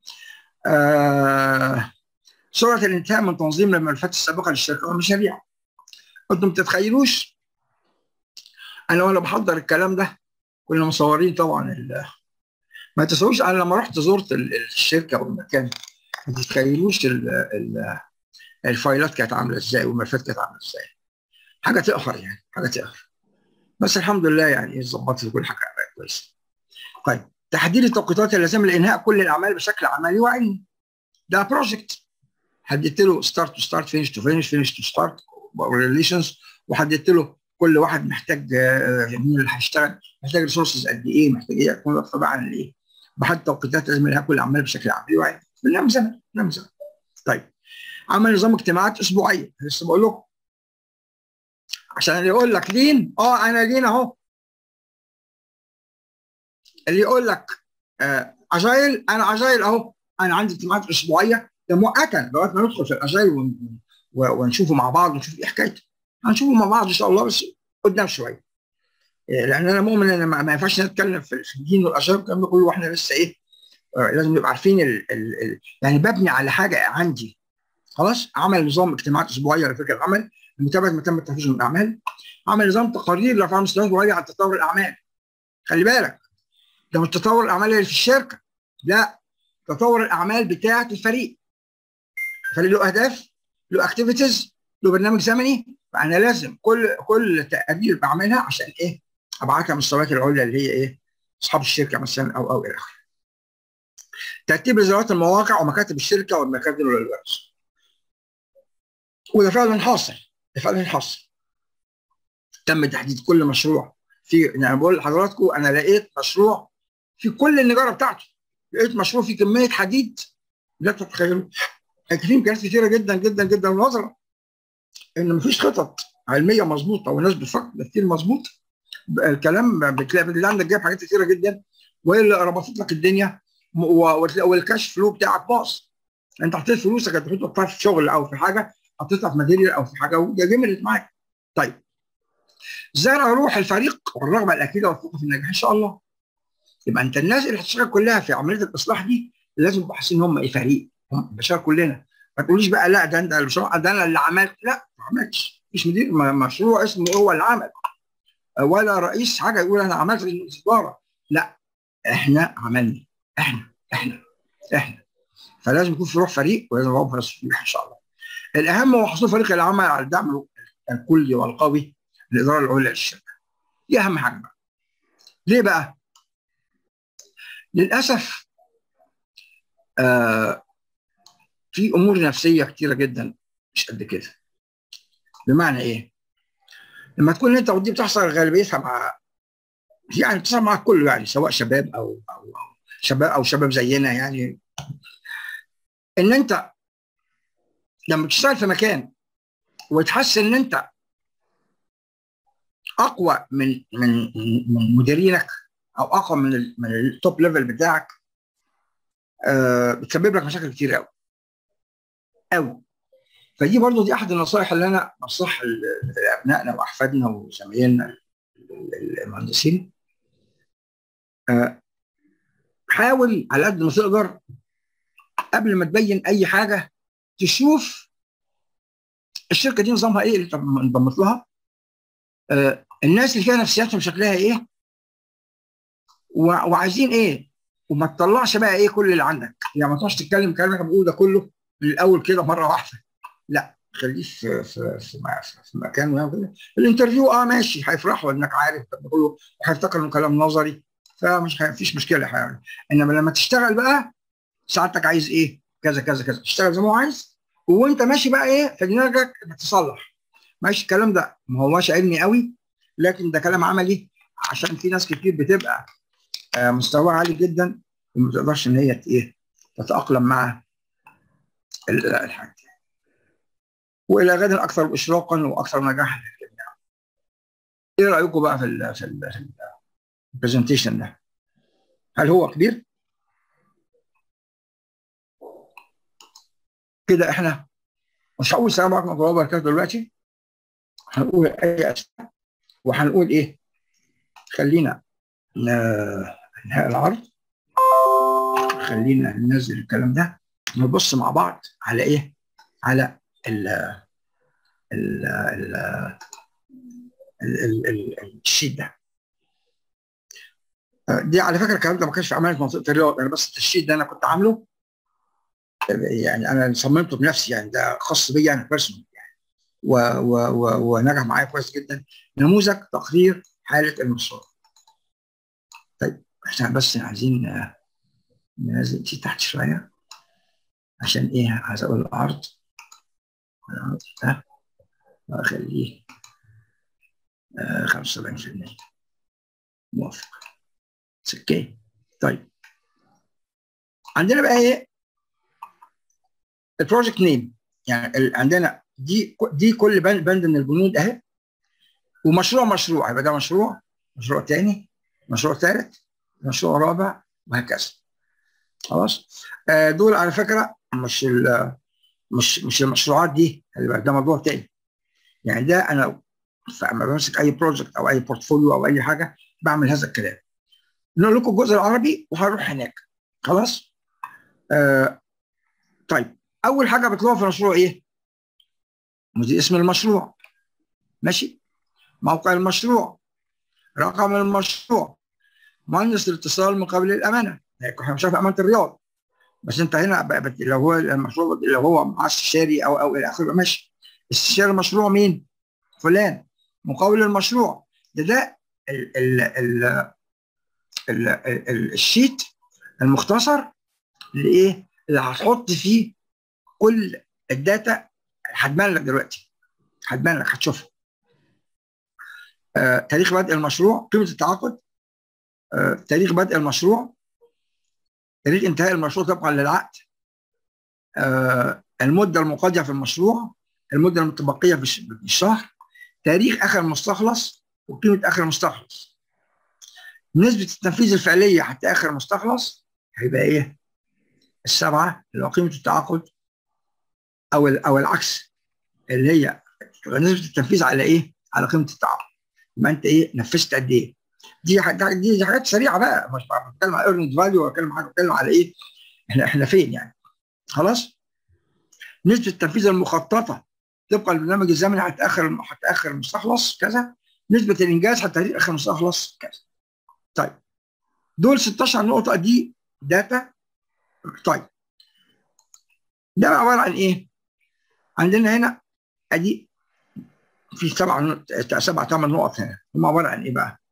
آه سرعه الانتهاء من تنظيم الملفات السابقه للشركه والمشاريع. انتم ما تتخيلوش انا وانا بحضر الكلام ده كنا مصورين طبعا ال... ما تتخيلوش انا لما رحت زرت الشركه والمكان، ما تتخيلوش ال... ال... الفايلات كانت عامله ازاي والملفات كانت عامله ازاي. حاجه تقهر يعني، حاجه تقهر. بس الحمد لله يعني ظبطت كل حاجه كويس. طيب تحديد التوقيتات اللازمه لانهاء كل الاعمال بشكل عملي وعلمي. ده بروجكت حددت له ستارت تو ستارت، فينش تو فينش، فينش تو ستارت، ريليشنز، وحددت له كل واحد محتاج مين اللي هيشتغل، محتاج ريسورسز قد ايه، محتاج ايه، يكون طبعا عن ايه. بحدد توقيتات لازم لانهاء كل الاعمال بشكل عملي وعلمي. برنامج زمني برنامج زمني. طيب عمل نظام اجتماعات اسبوعيه. لسه بقول لكم عشان يقول لك لين، اه انا لين اهو، اللي يقول لك آه اجايل، انا اجايل اهو، انا عندي اجتماعات اسبوعيه ده مؤقتا لغايه ما ندخل في الاجايل ون- ونشوفه مع بعض ونشوف ايه حكايته. هنشوفه مع بعض ان شاء الله بس قدام شويه. لان انا مؤمن ان ما ما ينفعش نتكلم في الدين والاجايل والكلام ده كله واحنا لسه ايه، آه لازم نبقى عارفين ال ال ال يعني ببني على حاجه عندي. خلاص، عمل نظام اجتماعات اسبوعيه لفكره العمل، متابعه ما تم التنفيذ من الاعمال، عمل نظام تقارير لرفع مستويات اسبوعيه عن تطور الاعمال. خلي بالك، ده مش تطور الاعمال اللي في الشركه، لا، تطور الاعمال بتاعه الفريق. الفريق له اهداف، له اكتيفيتيز، له برنامج زمني، فانا لازم كل كل تقارير بعملها عشان ايه؟ ابعتها المستويات العليا اللي هي ايه؟ اصحاب الشركه مثلا او او الى اخره. ترتيب ادارات المواقع ومكاتب الشركه والمكاتب والورش. وده فعلا حاصل، ده فعلا حاصل. تم تحديد كل مشروع في، انا بقول لحضراتكم انا لقيت مشروع في كل النجاره بتاعته، لقيت مشروع فيه كميه حديد لا تتخيلوا. في امكانيات كثيره جدا جدا جدا، ونظرا ان مفيش خطط علميه مظبوطه والناس بتفكر تفكير مظبوط، الكلام بتلاقي اللي عندك جايب حاجات كثيره جدا وهي اللي ربطت لك الدنيا، والكاش فلو بتاعك باظ. انت حطيت فلوسك هتحطها في شغل او في حاجه، حطيتها في ماتيريال او في حاجه وجملت معاك. طيب، زرع روح الفريق والرغبه الاكيده والثقه في النجاح ان شاء الله. يبقى انت الناس اللي هتشتغل كلها في عمليه الاصلاح دي لازم تبقى حاسين ان هم ايه، فريق، هم بشر كلنا. ما تقوليش بقى لا ده انت ده انا اللي عملت، لا ما عملتش، مش مدير مشروع اسمه هو اللي عمل، ولا رئيس حاجه يقول انا عملت الاداره، لا، احنا عملنا، احنا احنا احنا فلازم يكون في روح فريق ولازم روح فريق ان شاء الله. الاهم هو حصول فريق العمل على الدعم الكلي والقوي للاداره العليا للشركه. دي اهم حاجه بقى. ليه بقى؟ للاسف آه في امور نفسيه كتيره جدا مش قد كده. بمعنى ايه؟ لما تكون انت ودي بتحصل غالبيتها مع، يعني بتحصل مع الكل، يعني سواء شباب او او أو شباب او شباب زينا، يعني ان انت لما تشتغل في مكان وتحس ان انت اقوى من من من مديرينك او اقوى من ال من التوب ليفل بتاعك، آه بتسبب لك مشاكل كتير قوي قوي. فدي برضو دي احد النصائح اللي انا بنصح ابنائنا واحفادنا وزمايلنا المهندسين. آه حاول على قد ما تقدر قبل ما تبين اي حاجه تشوف الشركه دي نظامها ايه اللي انت انضمت لها، آه الناس اللي فيها نفسياتهم شكلها ايه، وعايزين ايه، وما تطلعش بقى ايه كل اللي عندك. يعني ما تقعدش تتكلم كلامك بقول ده كله من الاول كده مره واحده، لا، خليه في في في, في مكان. الانترفيو اه ماشي، هيفرحوا انك عارف ده كله وهيفتكروا انه كلام نظري، فمش فيش مشكله يعني. انما لما تشتغل بقى ساعتك عايز ايه، كذا كذا كذا، تشتغل زي ما هو عايز، وانت ماشي بقى ايه في دماغك انك تصلح. ماشي، الكلام ده ما هواش علمي قوي لكن ده كلام عملي، عشان في ناس كتير بتبقى آه مستواها عالي جدا وما تقدرش ان هي ايه تتاقلم مع الحاجه. والى غد اكثر اشراقا واكثر نجاحا للجميع. ايه رايكم بقى في ال في ال في البرزنتيشن ده؟ هل هو كبير؟ كده احنا مش هقول السلام عليكم ورحمه الله وبركاته دلوقتي، هنقول اي اسئله وهنقول ايه، خلينا ننهي العرض، خلينا ننزل الكلام ده، نبص مع بعض على ايه، على ال ال ال الشيت ده. دي على فكره الكلام ده ما كانش في عمليه منطقه الرياض، انا بس الشيت ده انا كنت عامله، يعني انا صممته بنفسي، يعني ده خاص بيا انا بيرسونال يعني، ونجح معايا كويس جدا. نموذج تقرير حاله المشروع. طيب احنا بس عايزين ننزل دي تحت شويه عشان ايه، عايز اقول العرض ده واخليه آه خمسة وسبعين بالمية موافق. اوكي. طيب عندنا بقى ايه البروجكت نيم، يعني عندنا دي دي كل بند بند من البنود اهي، ومشروع مشروع يبقى ده مشروع، مشروع تاني، مشروع ثالث، المشروع الرابع وهكذا. خلاص. آه دول على فكره مش مش مش المشروعات دي، ده موضوع تاني. يعني ده انا لما بمسك اي بروجكت او اي بورتفوليو او اي حاجه بعمل هذا الكلام. نقول لكم الجزء العربي وهروح هناك. خلاص. آه طيب اول حاجه بتطلبها في المشروع ايه؟ مدير اسم المشروع، ماشي، موقع المشروع، رقم المشروع، مهندس الاتصال مقابل الامانه. احنا مش عارف امانه الرياض، بس انت هنا لو هو المشروع لو هو مع استشاري او او الى اخره ماشي. استشاري المشروع مين؟ فلان. مقاول المشروع ده ده ال ال ال ال ال الشيت المختصر لايه؟ اللي هتحط فيه كل الداتا. هتبان لك دلوقتي، هتبان لك هتشوفها. آه، تاريخ بدء المشروع، قيمه التعاقد، آه، تاريخ بدء المشروع، تاريخ انتهاء المشروع طبقا للعقد، آه، المده المقاضيه في المشروع، المده المتبقيه في الشهر، تاريخ اخر مستخلص وقيمه اخر مستخلص. نسبه التنفيذ الفعليه حتى اخر مستخلص هيبقى ايه؟ السبعه اللي هو قيمه التعاقد، او او العكس اللي هي نسبه التنفيذ على ايه؟ على قيمه التعاقد. يبقى انت ايه؟ نفذت قد ايه؟ دي دي دي حاجات سريعه بقى، مش بتكلم على ايرنج فاليو ولا بتكلم حاجه، بتكلم على ايه؟ احنا احنا فين يعني؟ خلاص؟ نسبه التنفيذ المخططه طبقا للبرنامج الزمني حتى اخر حتى اخر مستخلص كذا، نسبه الانجاز حتى تاريخ اخر مستخلص كذا. طيب دول ستاشر نقطه دي داتا. طيب ده عباره عن ايه؟ عندنا هنا ادي في سبع سبع ثمان نقط هنا، هم عباره عن ايه بقى؟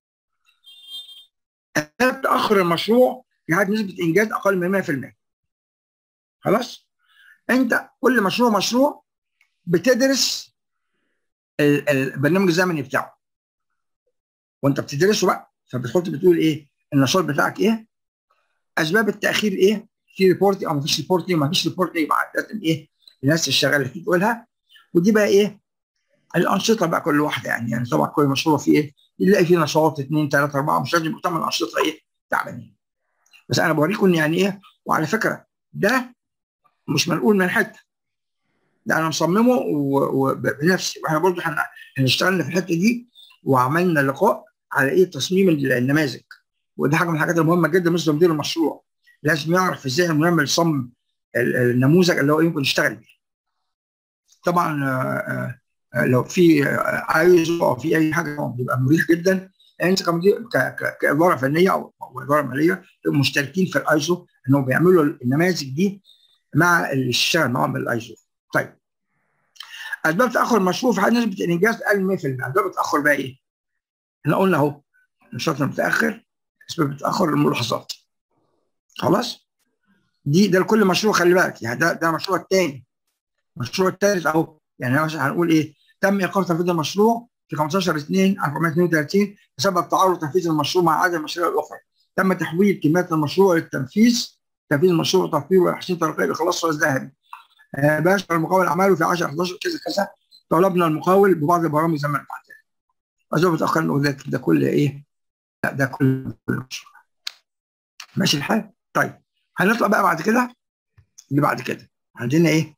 تاخر المشروع في حاله نسبه انجاز اقل من مية في المية. خلاص؟ انت كل مشروع مشروع بتدرس البرنامج الزمني بتاعه، وانت بتدرسه بقى فبتحط بتقول ايه؟ النشاط بتاعك ايه؟ اسباب التاخير ايه؟ في ريبورتنج او ما فيش ريبورتنج، ما فيش ريبورتنج يبقى لازم ايه؟ الناس الشغاله فيه تقولها. ودي بقى ايه؟ الانشطه بقى كل واحده يعني يعني طبعا كل مشروع فيه ايه؟ يلاقي فيه نشاط اثنين ثلاثه اربعه، مش لازم تعمل انشطه ايه؟ تعبانين. بس انا بوريكم يعني ايه. وعلى فكره ده مش منقول من حته، ده انا مصممه وبنفسي، واحنا برضه احنا اشتغلنا في الحته دي وعملنا لقاء على ايه؟ تصميم النماذج. وده حاجه من الحاجات المهمه جدا بالنسبه لمدير المشروع، لازم يعرف ازاي انه يعمل يصمم النموذج اللي هو يمكن يشتغل بيه. طبعا آآ آآ لو في عايزه او في اي حاجه بيبقى مريح جدا. انت كمدير كاداره فنيه او اداره ماليه مشتركين في الايزو انهم بيعملوا النماذج دي مع اللي اشتغل معاهم بالايزو. طيب اسباب تاخر المشروع في حاله نسبه الانجاز اقل من مية في المية. اسباب التاخر بقى ايه؟ احنا قلنا اهو النشاط المتاخر، اسباب التاخر، الملاحظات. خلاص؟ دي ده لكل مشروع، خلي بالك يعني ده ده المشروع الثاني. المشروع الثالث اهو، يعني مثلا هنقول ايه؟ تم ايقاف تنفيذ المشروع في خمستاشر اتنين ألف وأربعمية اتنين وتلاتين بسبب تعارض تنفيذ المشروع مع عدد المشاريع الاخرى. تم تحويل كميات المشروع للتنفيذ، تنفيذ المشروع وتطويره وتحسين طريقه لخلاص راس ذهبي. آه باشر المقاول اعماله في عشرة حداشر كذا كذا. طلبنا المقاول ببعض البرامج زي ما انت عارف. اسباب التاخر ده, ده كل ايه؟ لا ده كل مشروع. ماشي الحال؟ طيب هنطلع بقى بعد كده اللي بعد كده عندنا ايه؟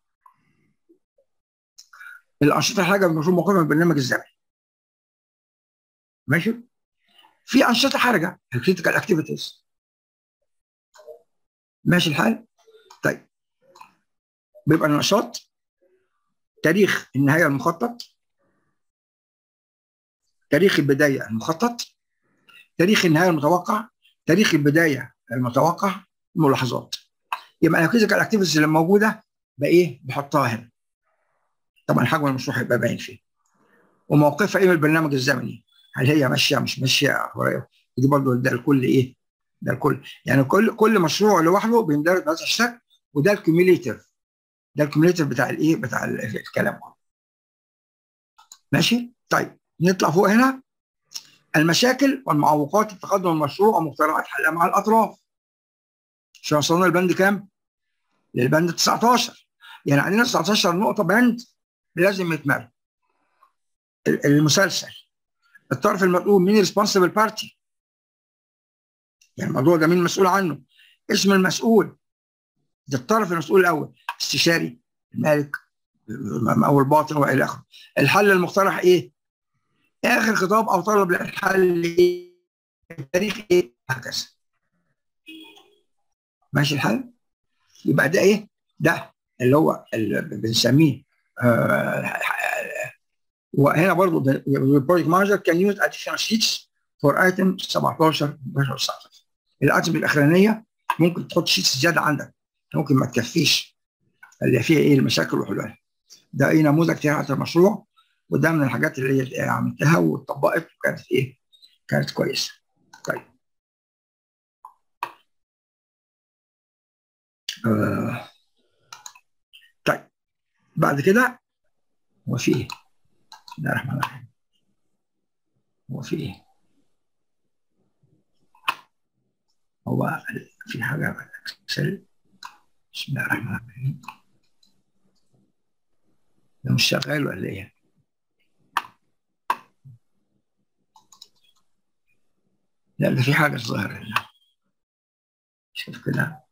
الانشطه حاجه المفروض موقفها من البرنامج الزمني. ماشي؟ في انشطه حرجه الكريتيكال اكتيفيتيز. ماشي الحال؟ طيب بيبقى النشاط، تاريخ النهايه المخطط، تاريخ البدايه المخطط، تاريخ النهايه المتوقع، تاريخ البدايه المتوقع، ملاحظات. يبقى الكريتيكال اكتيفيتيز اللي موجوده بايه؟ بحطها هنا. طبعا حجم المشروع هيبقى باين فيه. وموقفها ايه من البرنامج الزمني؟ هل هي ماشيه مش ماشيه؟ دي برضه ده الكل ايه؟ ده الكل يعني كل كل مشروع لوحده بيندرج بهذا الشكل. وده الكيوميليتيف، ده الكيوميليتيف بتاع الايه؟ بتاع الكلام. ماشي؟ طيب نطلع فوق هنا. المشاكل والمعوقات التقدم المشروع ومقترحات حلها مع الاطراف. عشان وصلنا للبند كام؟ للبند تسعتاشر. يعني عندنا تسعتاشر نقطه بند لازم يتمر. المسلسل، الطرف المطلوب، مين ريسبونسبل بارتي؟ يعني الموضوع ده مين المسؤول عنه؟ اسم المسؤول ده الطرف المسؤول الاول، استشاري، المالك، او الباطن والى اخره. الحل المقترح ايه؟ اخر خطاب او طلب للحل ايه؟ التاريخ ايه؟ هكذا. ماشي الحل؟ يبقى ده ايه؟ ده اللي هو اللي بنسميه آه وهنا برضه البروجكت مانجر كان يوز اديشنال شيتس فور ايتم سبعتاشر تسعتاشر. الايتم الاخرانيه ممكن تحط شيتس زياده عندك، ممكن ما تكفيش اللي فيها ايه المشاكل وحلولها. ده ايه نموذج تبع المشروع، وده من الحاجات اللي هي عملتها واتطبقت وكانت ايه؟ كانت كويسه. طيب آه. طيب بعد كده هو في ايه؟ بسم الله الرحمن الرحيم. هو في ايه؟ هو في حاجه في الاكسل. بسم الله الرحمن الرحيم. ده مش شغال ولا ايه؟ لا ده في حاجه ظاهره. شوف كده.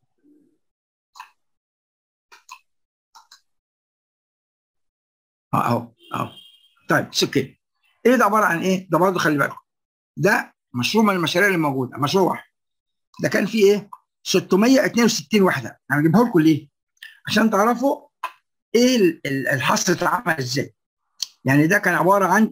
اه اهو اهو. طيب اوكي. ايه ده عباره عن ايه؟ ده برضه خلي بالكم، ده مشروع من المشاريع اللي موجوده، مشروع واحد. ده كان فيه ايه؟ ستمية واتنين وستين وحده. انا هجيبها لكم ليه؟ عشان تعرفوا ايه الحصر اتعمل ازاي. يعني ده كان عباره عن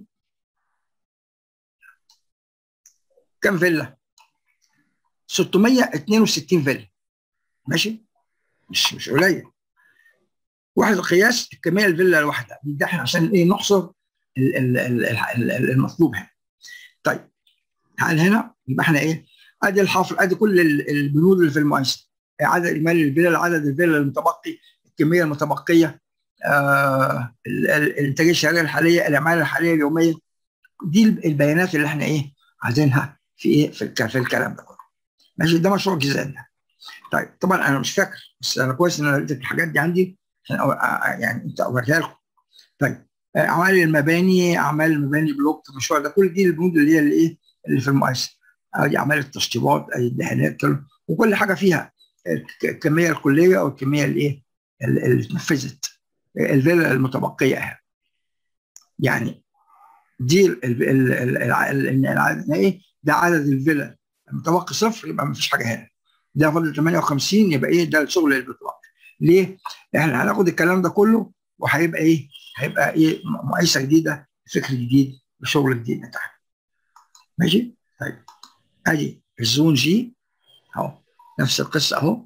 كام فيلا؟ ستمية واتنين وستين فيلا. ماشي؟ مش مش قليل. واحد القياس الكميه الفيلا الواحده دي، احنا عشان ايه؟ نحصر ال ال ال المطلوب هنا. طيب تعال هنا يبقى احنا ايه؟ ادي الحفر، ادي كل البنود اللي في المقايسه، عدد اجمالي الفيلا، عدد الفيلا المتبقي، الكميه المتبقيه، آه الانتاجيه الشهريه الحاليه، الاعمال الحاليه اليوميه. دي البيانات اللي احنا ايه؟ عايزينها في ايه؟ في, في الكلام ده كله. ماشي؟ ده مشروع الجزء ده. طيب طبعا انا مش فاكر، بس انا كويس ان انا لقيت الحاجات دي عندي عشان يعني انت اوريها لكم. طيب اعمال المباني، اعمال المباني بلوك المشروع ده، كل دي البنود اللي هي اللي ايه؟ اللي في المقايسه. ادي اعمال التشطيبات، ادي الدهانات، وكل حاجه فيها الكميه الكليه او الكميه الايه؟ اللي اتنفذت، الفيلا المتبقيه اهي. يعني دي ال ال ال ال ايه؟ ده عدد الفيلا المتبقي صفر، يبقى ما فيش حاجه هنا. ده فاضل ثمانية وخمسين، يبقى ايه؟ ده الشغل اللي بيتبقى. ليه؟ احنا هناخد الكلام ده كله وهيبقى ايه؟ هيبقى ايه؟ مقايسه جديده، فكر جديد، وشغل جديد بتاعنا. ماشي؟ طيب ادي الزون جي اهو، نفس القصه اهو،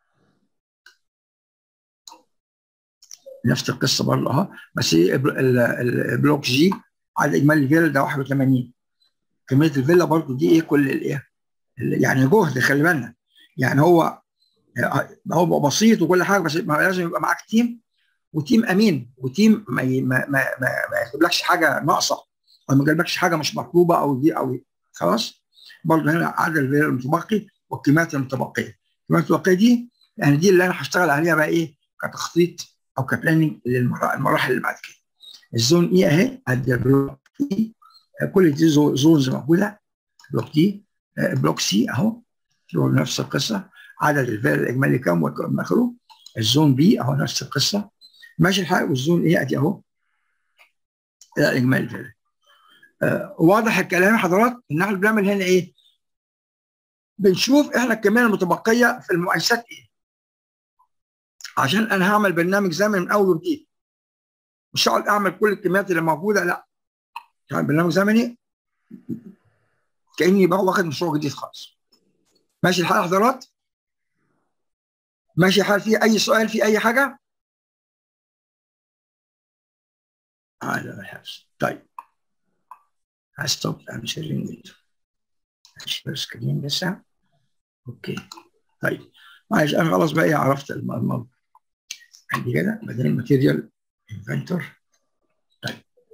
نفس القصه برضه اهو، بس ايه؟ البلوك جي عدد اجمالي الفيلا ده واحد وثمانين. كميه الفيلا برضه دي ايه؟ كل الايه؟ يعني جهد، خلي بالنا. يعني هو هو بسيط وكل حاجه، بس لازم يبقى معاك تيم، وتيم امين، وتيم ما ما ما ما يجيبلكش حاجه ناقصه، او ما يجيبلكش حاجه مش مطلوبه، او دي او دي. خلاص. برضه هنا عدد الفيلا المتبقي والكميات المتبقيه. الكميات المتبقيه دي يعني دي اللي انا هشتغل عليها بقى ايه؟ كتخطيط او كبلاننج للمراحل اللي بعد كده. الزون اي اهي، ادي البلوك اي، كل دي زونز موجوده. بلوك دي، بلوك سي اهو، نفس القصه، عدد الفيلا الاجمالي كام والى اخره. الزون بي اهو نفس القصه. ماشي الحال. والزون ايه؟ ادي اهو الاجمالي الفيلا. آه واضح الكلام يا حضرات؟ ان احنا بنعمل هنا ايه؟ بنشوف احنا الكميه المتبقيه في المقايسات ايه، عشان انا هعمل برنامج زمني من اول وجديد. مش هقعد اعمل كل الكميات اللي موجوده، لا، هعمل برنامج زمني كاني بقى واخد مشروع جديد خالص. ماشي الحال يا حضرات؟ ماشي الحال؟ في اي سؤال في اي حاجه؟ هذا الحبس. طيب هستوب ام شيرينج اشتغل سكرين لسه. اوكي. طيب معلش انا خلاص بقى ايه؟ عرفت الموضوع. عندي كده بدل الماتيريال انفنتور. طيب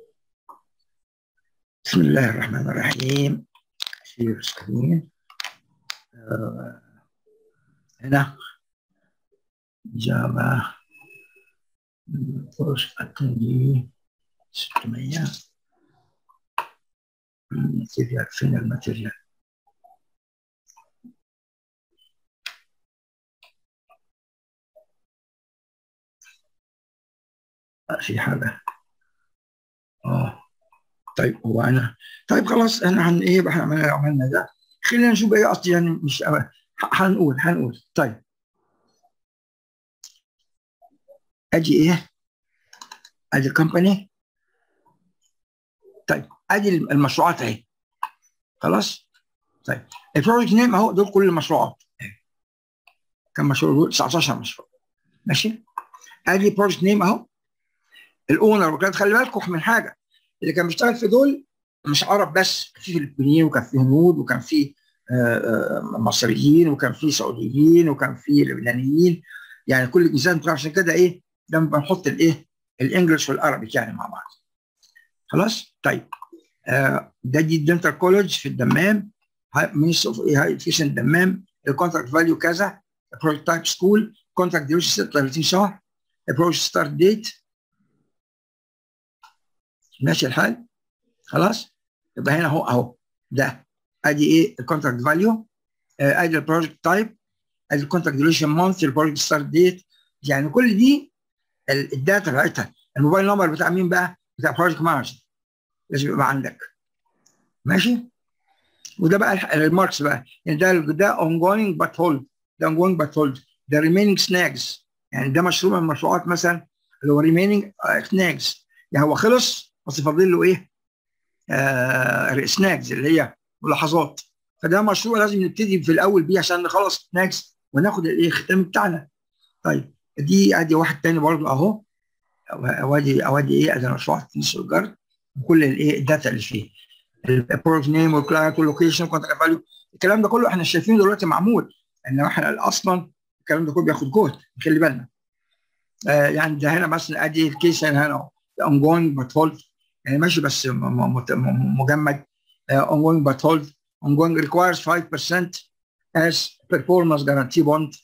بسم الله الرحمن الرحيم. شير سكرين. آه هنا جافا فورس اتنين ستمية. الماتيريال فين الماتيريال؟ في حاجه اه طيب هو انا طيب خلاص احنا هن ايه بقى احنا عملنا عملنا ده. خلينا نشوف ايه اصلي يعني مش ه- هنقول هنقول طيب ادي ايه ادي الكومباني. طيب ادي المشروعات اهي خلاص. طيب البروجكت نيم اهو دول كل المشروعات. كم مشروع دول؟ تسعتاشر مشروع ماشي. ادي بروجكت نيم اهو الاونر. وكانت خلي بالكم من حاجه، اللي كان بيشتغل في دول مش عرب بس، كان في فلبينيين وكان في هنود وكان في آه، آه، مصريين وكان في سعوديين وكان في لبنانيين، يعني كل الجنسيات بتاع. عشان كده ايه لما بنحط الايه الانجليش والعربي يعني مع بعض. خلاص طيب آه، ده دي الدنتال كولج في الدمام. مينستر اوف هاي اديوكيشن الدمام. الكونتراكت فاليو كذا. البروجكت تايب سكول. كونتراكت ديوريشن ستة وثلاثين شهر. البروجكت ستارت ديت. ماشي الحال. خلاص يبقى هنا اهو اهو ده ادي ايه الكونتراكت فاليو. ادي البروجكت تايب. ادي الكونتراكت ديوريشن مانث. البروجكت ستارت ديت. يعني كل دي الداتا بتاعتها. الموبايل نمبر بتاع مين بقى؟ بتاع بروجكت مانجر لازم يبقى عندك. ماشي. وده بقى الماركس بقى يعني ده ده اون جوينج بات هولد. ده اون جوينج بات هولد. ده ريميننج سناجز يعني ده مشروع من المشروعات مثلا اللي هو ريميننج سناجز يعني هو خلص بس فاضل له ايه؟ آه سناجز اللي هي ملاحظات. فده مشروع لازم نبتدي في الاول بيه عشان نخلص سناجز وناخد الايه الختام بتاعنا. طيب دي ادي واحد تاني برضه اهو. وادي وادي ايه ادي مشروع نسل جارد وكل الايه الداتا اللي فيه. البروجكت نيم والكلاينت واللوكيشن كونتراكت فاليو. الكلام ده كله احنا شايفينه دلوقتي معمول، انما احنا اصلا الكلام ده كله بياخد جهد خلي بالنا. آه يعني ده هنا مثلا ادي الكيس هنا اون جوينج بات هولد يعني ماشي بس مجمد. اون جوينج بات هولد. اون جوينج ريكوايرز خمسة بالمية as performance guarantee bond.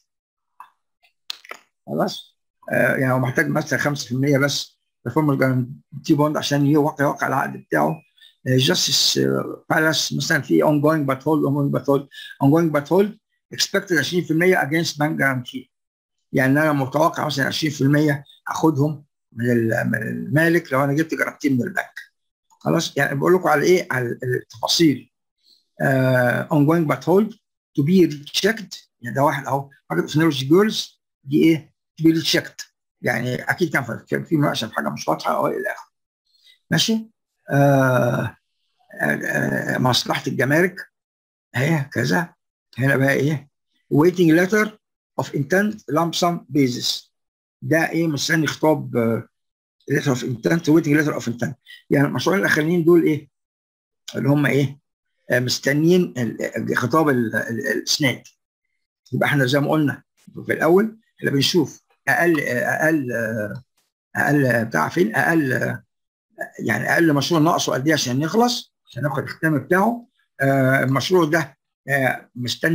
خلاص آه يعني هو محتاج مثلا خمسة في المية بس performance guarantee bond عشان يوقع يوقع العقد بتاعه. جاستس بالاس مثلا في اون جوينج بات هولد اون جوينج بات هولد اون جوينج بات هولد اكسبكتد عشرين في المية اجينست بانك جارانتي. يعني انا متوقع مثلا عشرين في المية اخدهم من من المالك لو انا جبت جارانتي من البنك. خلاص يعني بقول لكم على ايه على التفاصيل. اون جوينج بات هولد تو بي ريتشيكد يعني ده واحد اهو حاجه سينرجي جولز دي ايه تو بي ريتشيكد يعني اكيد كان كان في مناقشه في حاجه مش واضحه او الى اخره. ماشي. آه مصلحه الجمارك اهي كذا. هنا بقى ايه waiting letter of intent lump sum basis. ده ايه مستني خطاب uh, letter of intent waiting letter of intent. يعني المشروعين الاخرين دول ايه اللي هم ايه آه مستنيين خطاب الاسناد. يبقى احنا زي ما قلنا في الاول احنا بنشوف اقل اقل اقل بتاع فين اقل يعني اقل مشروع ناقصه قد ايه عشان نخلص عشان ناخد الختام بتاعه. آه المشروع ده آه مستني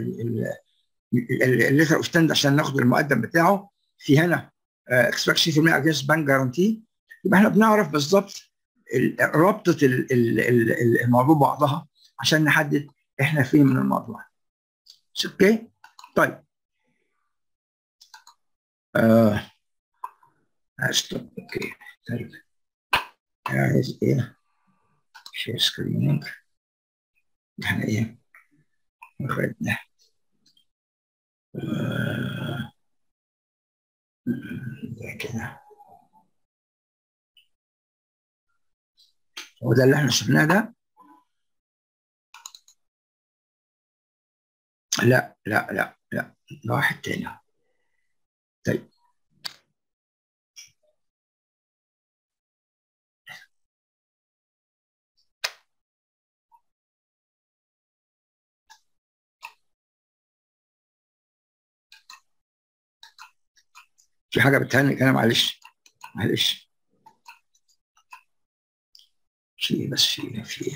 الليتر اوف ستاند عشان ناخد المقدم بتاعه. في هنا اكسبكت عشرين في المية اجينست بانك جارانتي. يبقى احنا بنعرف بالظبط رابطه الموضوع بعضها عشان نحدد احنا فين من الموضوع. اوكي طيب آه ستوب. اوكي طيب عايز ايه شير سكريننج. احنا ايه واخدنا آه ده كده هو ده اللي احنا شفناه ده. لا لا لا لا ده واحد تاني. طيب في حاجه بتهنك انا معلش معلش في بس في في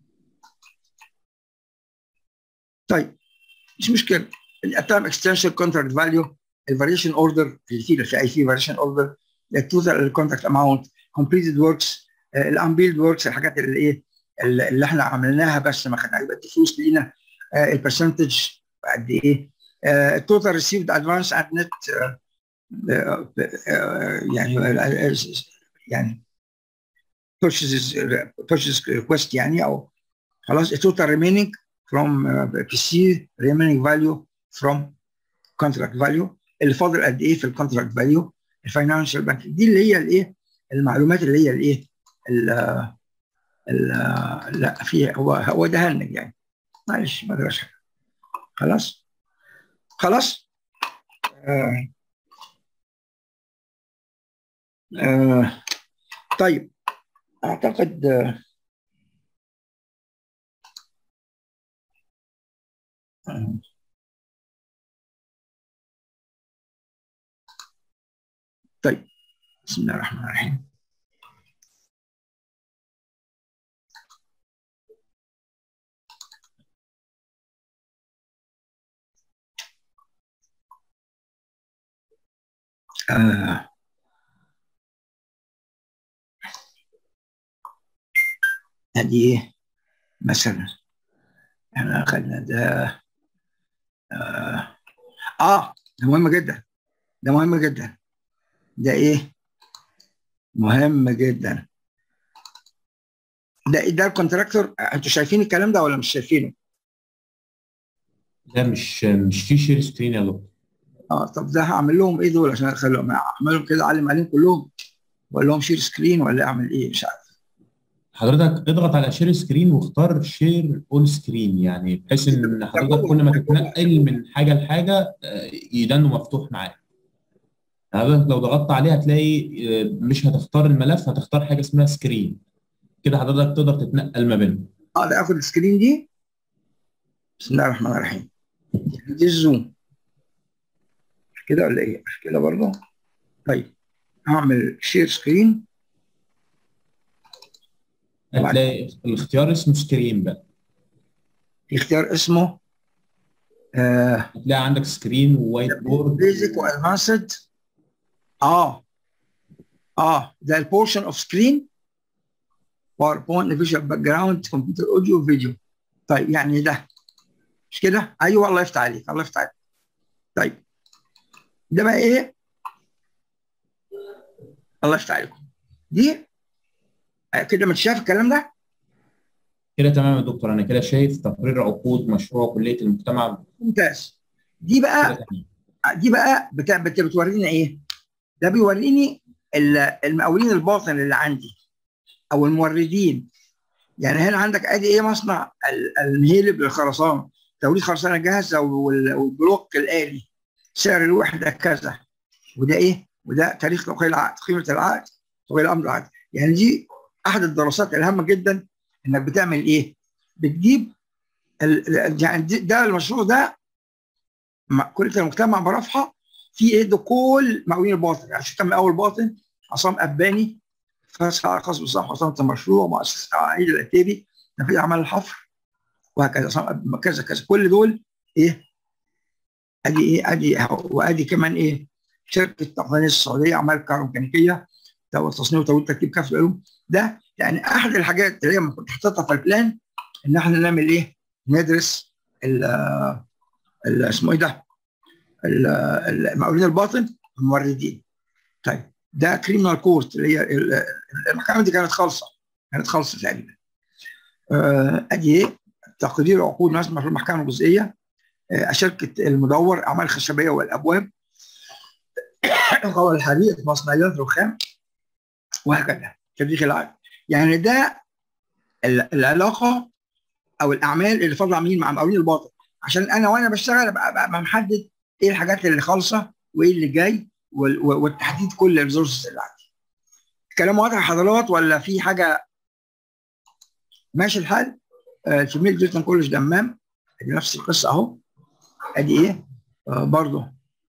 طيب مش مشكله. التايم اكستنشن كونتراكت فاليو. الفاريشن اوردر اللي فيه في اي في فاريشن اوردر. التوتال كونتراكت اماونت. كومبليتد وركس. الانبيلد وركس الحاجات اللي ايه اللي احنا عملناها بس ما خدناش يبقى فلوس لينا. البرسنتج قد ايه. التوتال ريسيفد ادفانس اند نت يعني يعني purchases purchase request يعني او خلاص total remaining from بي سي remaining value from contract value اللي فاضل قد ايه في الكونتراكت فاليو. الفاينانشال بانك دي اللي هي الايه المعلومات اللي هي الايه لا في هو هو ده هنج يعني معلش ما ادراش حاجه. خلاص خلاص آه. آه. طيب اعتقد آه. طيب بسم الله الرحمن الرحيم. آه. هذه ايه مثلا احنا اخذنا ده اه, آه. ده مهم جدا ده مهم جدا ده ايه مهم جدا ده ده الكونتراكتور. انتوا شايفين الكلام ده ولا مش شايفينه؟ ده مش مش في شير سكرين يا دكتور. اه طب ده هعمل لهم ايه دول عشان اخليهم اعملهم كده اعلم عليهم كلهم ولا لهم شير سكرين ولا اعمل ايه مش عارف. حضرتك اضغط على شير سكرين واختار شير اول سكرين، يعني بحيث ان حضرتك كل ما تتنقل من حاجه لحاجه يدنه مفتوح معاك. حضرتك لو ضغطت عليه هتلاقي مش هتختار الملف، هتختار حاجه اسمها سكرين، كده حضرتك تقدر تتنقل ما بينهم. اه ده اخد السكرين دي. بسم الله الرحمن الرحيم. دي الزوم كده ولا ايه؟ مش كده برضه؟ طيب هعمل شير سكرين. هتلاقي الاختيار اسمه سكرين بقى. في اختيار اسمه آه هتلاقي عندك سكرين ووايت بورد بيزك وادفانسد. اه اه ده البورشن اوف سكرين باوربوينت فيجوال باك جراوند كمبيوتر اوديو فيديو. طيب يعني ده مش كده؟ ايوه الله يفتح عليك الله يفتح عليك. طيب ده بقى ايه؟ الله يفتح عليكم. دي كده مش شايف الكلام ده؟ كده تمام يا دكتور، انا كده شايف تقرير عقود مشروع كليه المجتمع. ممتاز. دي كده بقى تمام. دي بقى بتاع بتورينا ايه؟ ده بيوريني المقاولين الباطن اللي عندي او الموردين. يعني هنا عندك ادي ايه مصنع المهيلب للخرسانه، توريد خرسانه جاهزه والبلوك الالي سعر الوحده كذا، وده ايه؟ وده تاريخ توقيع العقد، قيمه العقد، توقيع امر العقد. يعني دي احد الدراسات الهامه جدا انك بتعمل ايه؟ بتجيب يعني ده المشروع ده كليه المجتمع برفحه في ايه؟ ده كل مقاولين الباطن. يعني شفت من اول باطن عصام اباني فصل خاص بصحه خرسانه المشروع، مؤسسه عيد العتيبي تنفيذ اعمال الحفر، وهكذا كذا كذا. كل دول ايه؟ ادي ايه؟ ادي وادي كمان ايه؟ شركه تقنيه السعوديه اعمال كهروميكانيكيه تصنيع وتوليد تركيب كافه العلوم. ده يعني احد الحاجات اللي هي كنت حاططها في البلان ان احنا نعمل ايه؟ ندرس ال اسمه ايه ده؟ المقاولين الباطن الموردين. طيب ده كريمنال كورت اللي هي المحكمه دي كانت خالصه كانت خالصه تقريبا. آه ادي ايه؟ تقدير عقود مسمى في المحكمه الجزئيه، آه شركه المدور اعمال الخشبيه والابواب، قول الحريق، مصنعيات الرخام، وهكذا تاريخ العقد. يعني ده العلاقه او الاعمال اللي فاضله مين مع مقاولين الباطن، عشان انا وانا بشتغل ابقى محدد ايه الحاجات اللي خالصه وايه اللي جاي والتحديد كل الريسورسز اللي عندي. الكلام واضح يا حضرات ولا في حاجه؟ ماشي الحال. آه في ميل جيتون كولج دمام ادي نفس القصه اهو. ادي ايه؟ آه برضه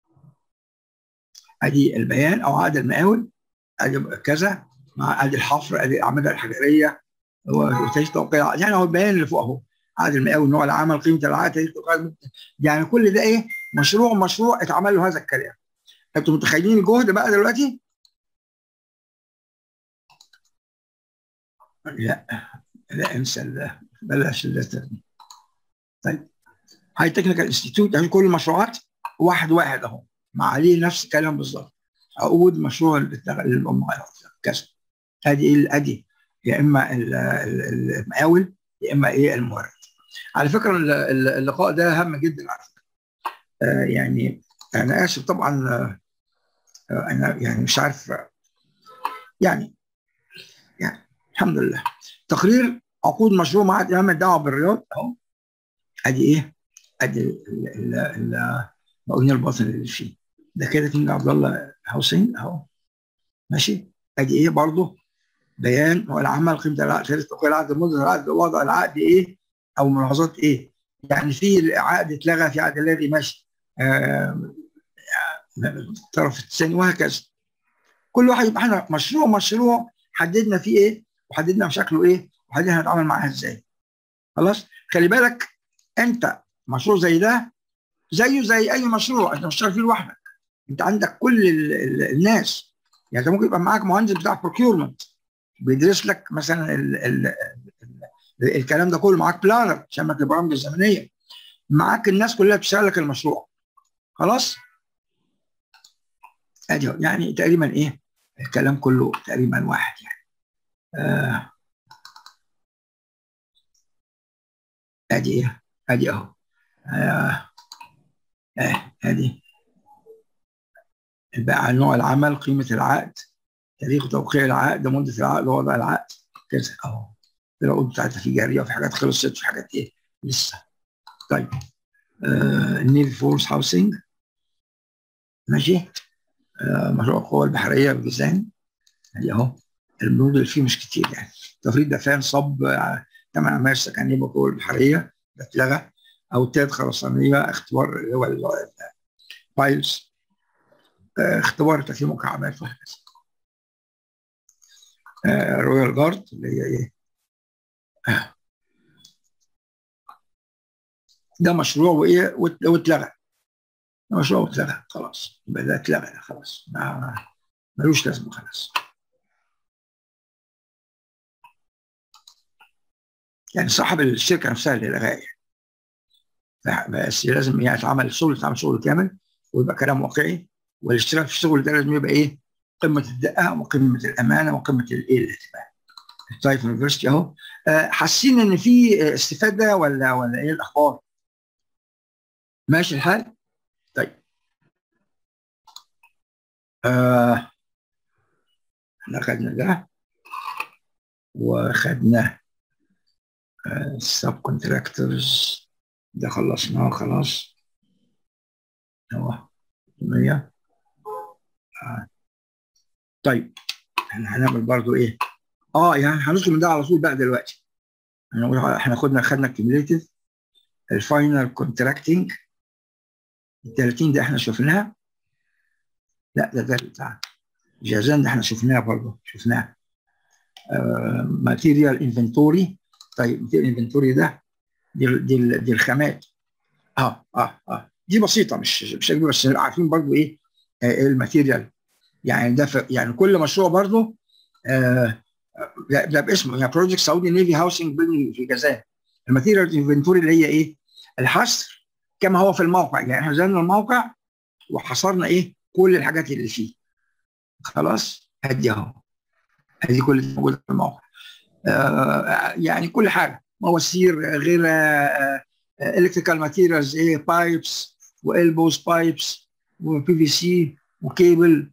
ادي البيان او عقد المقاول، ادي كذا مع ادي الحفر، ادي الاعمده الحجريه وتاريخ توقيع. يعني هو البيان اللي فوق اهو، عقد المقاول، نوع العمل، قيمه العقد، تاريخ توقيع. يعني كل ده ايه؟ مشروع مشروع اتعمل له هذا الكلام. انتوا متخيلين الجهد بقى دلوقتي؟ لا لا انسى ده، بلاش ده. طيب هاي تكنيكال انستيتيوت، يعني كل المشروعات واحد واحد اهو. ما عليه نفس الكلام بالظبط. عقود مشروع للمقاولات كذا. ادي ايه؟ ادي يا اما المقاول يا اما ايه المورد. على فكره اللقاء ده هام جدا على فكره. آه يعني انا اسف طبعا، آه انا يعني مش عارف يعني يعني الحمد لله. تقرير عقود مشروع معهد امام الدعوه بالرياض اهو. ادي ايه؟ ادي المقاولين الباطن اللي فيه ده كده كينج عبد الله هاوسنج اهو. ماشي. ادي ايه برضه؟ بيان هو العمل قيمه العقد، تاريخ توقيع العقد، مده العقد، وضع العقد ايه او ملاحظات ايه. يعني في عقد اتلغى، في عقد الذي ماشي آه الطرف الثاني وهكذا. كل واحد يبقى احنا مشروع مشروع حددنا فيه ايه وحددنا مشاكله ايه وحددنا هنتعامل معاها ازاي. خلاص. خلي بالك انت مشروع زي ده زيه زي اي مشروع، انت مش شغال فيه لوحدك، انت عندك كل ال ال الناس. يعني انت ممكن يبقى معاك مهندس بتاع بروكيورمنت بيدرس لك مثلا ال ال ال الكلام ده كله، معاك بلانر عشان لك البرامج الزمنيه، معاك الناس كلها بتشتغل لك المشروع. خلاص. ادي يعني تقريبا ايه الكلام كله تقريبا واحد يعني. آه ادي ايه؟ ادي اهو. آه آه ادي بقى نوع العمل، قيمه العقد، تاريخ توقيع العقد، مده العقد، وضع العقد كذا اهو. العقود بتاعتها في جاريه وفي حاجات خلصت وفي حاجات ايه لسه. طيب آه النيفي فورس هاوسنج ماشي. آه مشروع القوى البحريه بجيزان ادي اهو. البنود اللي فيه مش كتير يعني. تفريد دفان صب آه ثمان عماير سكنيه بالقوى البحريه ده اتلغى. اوتاد خرسانيه، اختبار اللي هو البايلز، آه اختبار تكييف مكعبات وهكذا. آه رويال جارد اللي هي ايه آه. ده مشروع وايه واتلغى. مشروع اتلغى خلاص، يبقى ده اتلغى خلاص، ما ملوش لازمه خلاص. يعني صاحب الشركه نفسها اللي لغاها يعني. بس لازم يعني يتعمل الشغل، يتعمل شغل كامل ويبقى كلام واقعي، والاشتراك في الشغل ده لازم يبقى ايه؟ قمه الدقه وقمه الامانه وقمه الايه الانتباه. طيب يونيفرستي اهو. آه حاسين ان في استفاده ولا ولا ايه الاخبار؟ ماشي الحال؟ طيب. آه احنا خدنا ده وخدنا السب كونتراكتورز ده خلصناه خلاص اهو مية. آه. طيب احنا هنعمل برضو ايه؟ اه يعني هندخل من ده على طول بقى دلوقتي. احنا خدنا خدنا الكيميوليتيف، الفاينل كونتراكتنج ال ثلاثين ده احنا شفناها. لا ده ده بتاع جازان ده احنا شفناها برضه شفناها. ماتيريال انفنتوري. طيب ماتيريال انفنتوري ده دي دي, دي الخامات. اه اه اه دي بسيطه مش مش كبيره، بس عارفين برضه ايه آه الماتيريال. يعني ده يعني كل مشروع برضه آه ده باسمه يعني بروجكت سعودي نيفي هاوسنج بيلدينج في جازان. الماتيريال انفنتوري اللي هي ايه؟ الحصر كما هو في الموقع. يعني احنا نزلنا الموقع وحصرنا ايه؟ كل الحاجات اللي فيه. خلاص ادي اهو. ادي كل اللي موجوده في الموقع. آه يعني كل حاجه، مواسير، غير الكتريكال ماتيريالز ايه، بايبس والبوز بايبس وبي في سي وكيبل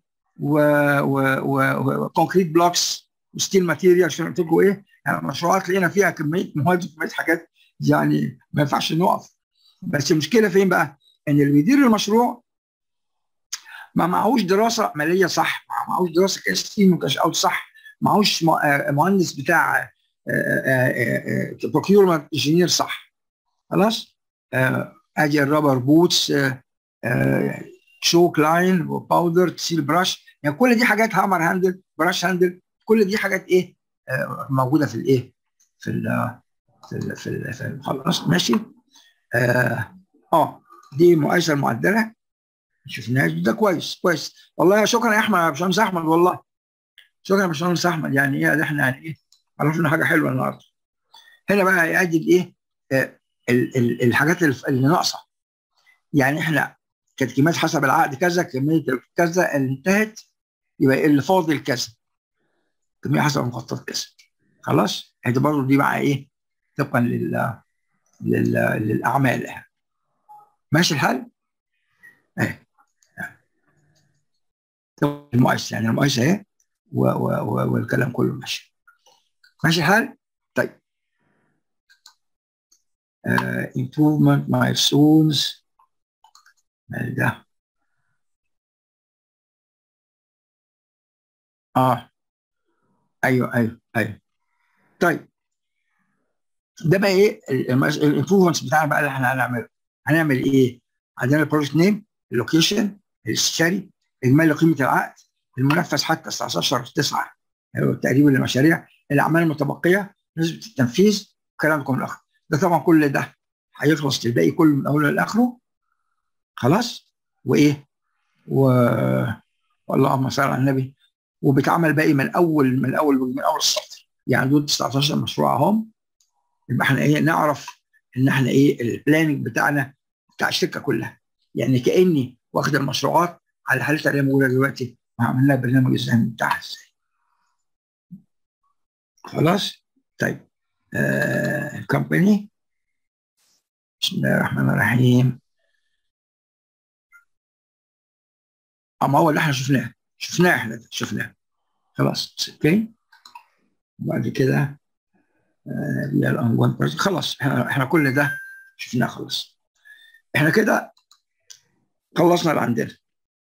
وكونكريت بلوكس وستيل ماتيريال. عشان قلت لكم ايه يعني مشروعات لقينا فيها كميه مواد وكميه حاجات يعني ما ينفعش نقف. بس المشكله فين بقى؟ ان اللي بيدير المشروع ما معهوش دراسه ماليه صح، ما معهوش دراسه كاش تيم وكاش اوت صح، معهوش مهندس بتاع بروكيورمنت انجينير صح. خلاص. ادي الرابر بوتس، شوك لاين وباودر سيل براش، يعني كل دي حاجات هامر هاندل براش هاندل، كل دي حاجات ايه موجوده في الايه في ال في ال في, ال في ال خلاص ماشي. اه, آه دي مقايسه المعدله ما شفناهاش، ده كويس كويس والله. شكرا يا احمد، يا باشمهندس احمد، والله شكرا يا باشمهندس احمد. يعني ايه احنا يعني ايه عرفنا حاجه حلوه النهارده. هنا بقى يأدي الايه آه ال ال الحاجات اللي ناقصه. يعني احنا كانت كميات حسب العقد كذا، كميه كذا اللي انتهت يبقى اللي فاضل كذا، كميه حسب المخطط كذا. خلاص، ادي برضه دي بقى ايه طبقا لل... لل... للاعمال. ماشي الحال؟ اهي المقايسه، يعني المقايسه اهي و... و... و... والكلام كله ماشي. ماشي الحال؟ طيب. uh, improvement milestones ده اه ايوه ايوه ايوه. طيب ده بقى ايه الامبروفمنتس بتاعنا بقى اللي احنا هنعمله. هنعمل ايه؟ عندنا البروجكت نيم، اللوكيشن، الاستشاري، اجمالي قيمه العقد، المنفذ حتى تسعة عشر تسعة تقريبا للمشاريع، الاعمال المتبقيه، نسبه التنفيذ، الكلام ده كله الاخر. ده طبعا كل ده هيخلص الباقي كله من اوله لاخره. خلاص. وايه؟ و اللهم صل على النبي. وبيتعمل باقي من اول من اول من اول السطر، يعني دول تسعة عشر مشروع اهم. يبقى احنا ايه نعرف ان احنا ايه البلاننج بتاعنا بتاع الشركه كلها، يعني كاني واخد المشروعات على حالتها اللي موجوده دلوقتي وعمل لها برنامج الزمن بتاعها ازاي. خلاص. طيب الكومباني آه بسم الله الرحمن الرحيم. اما هو اللي احنا شفناه شفناه احنا شفناه خلاص. اوكي. وبعد كده آه خلاص احنا احنا كل ده شفناه خلاص. احنا كده خلصنا اللي عندنا.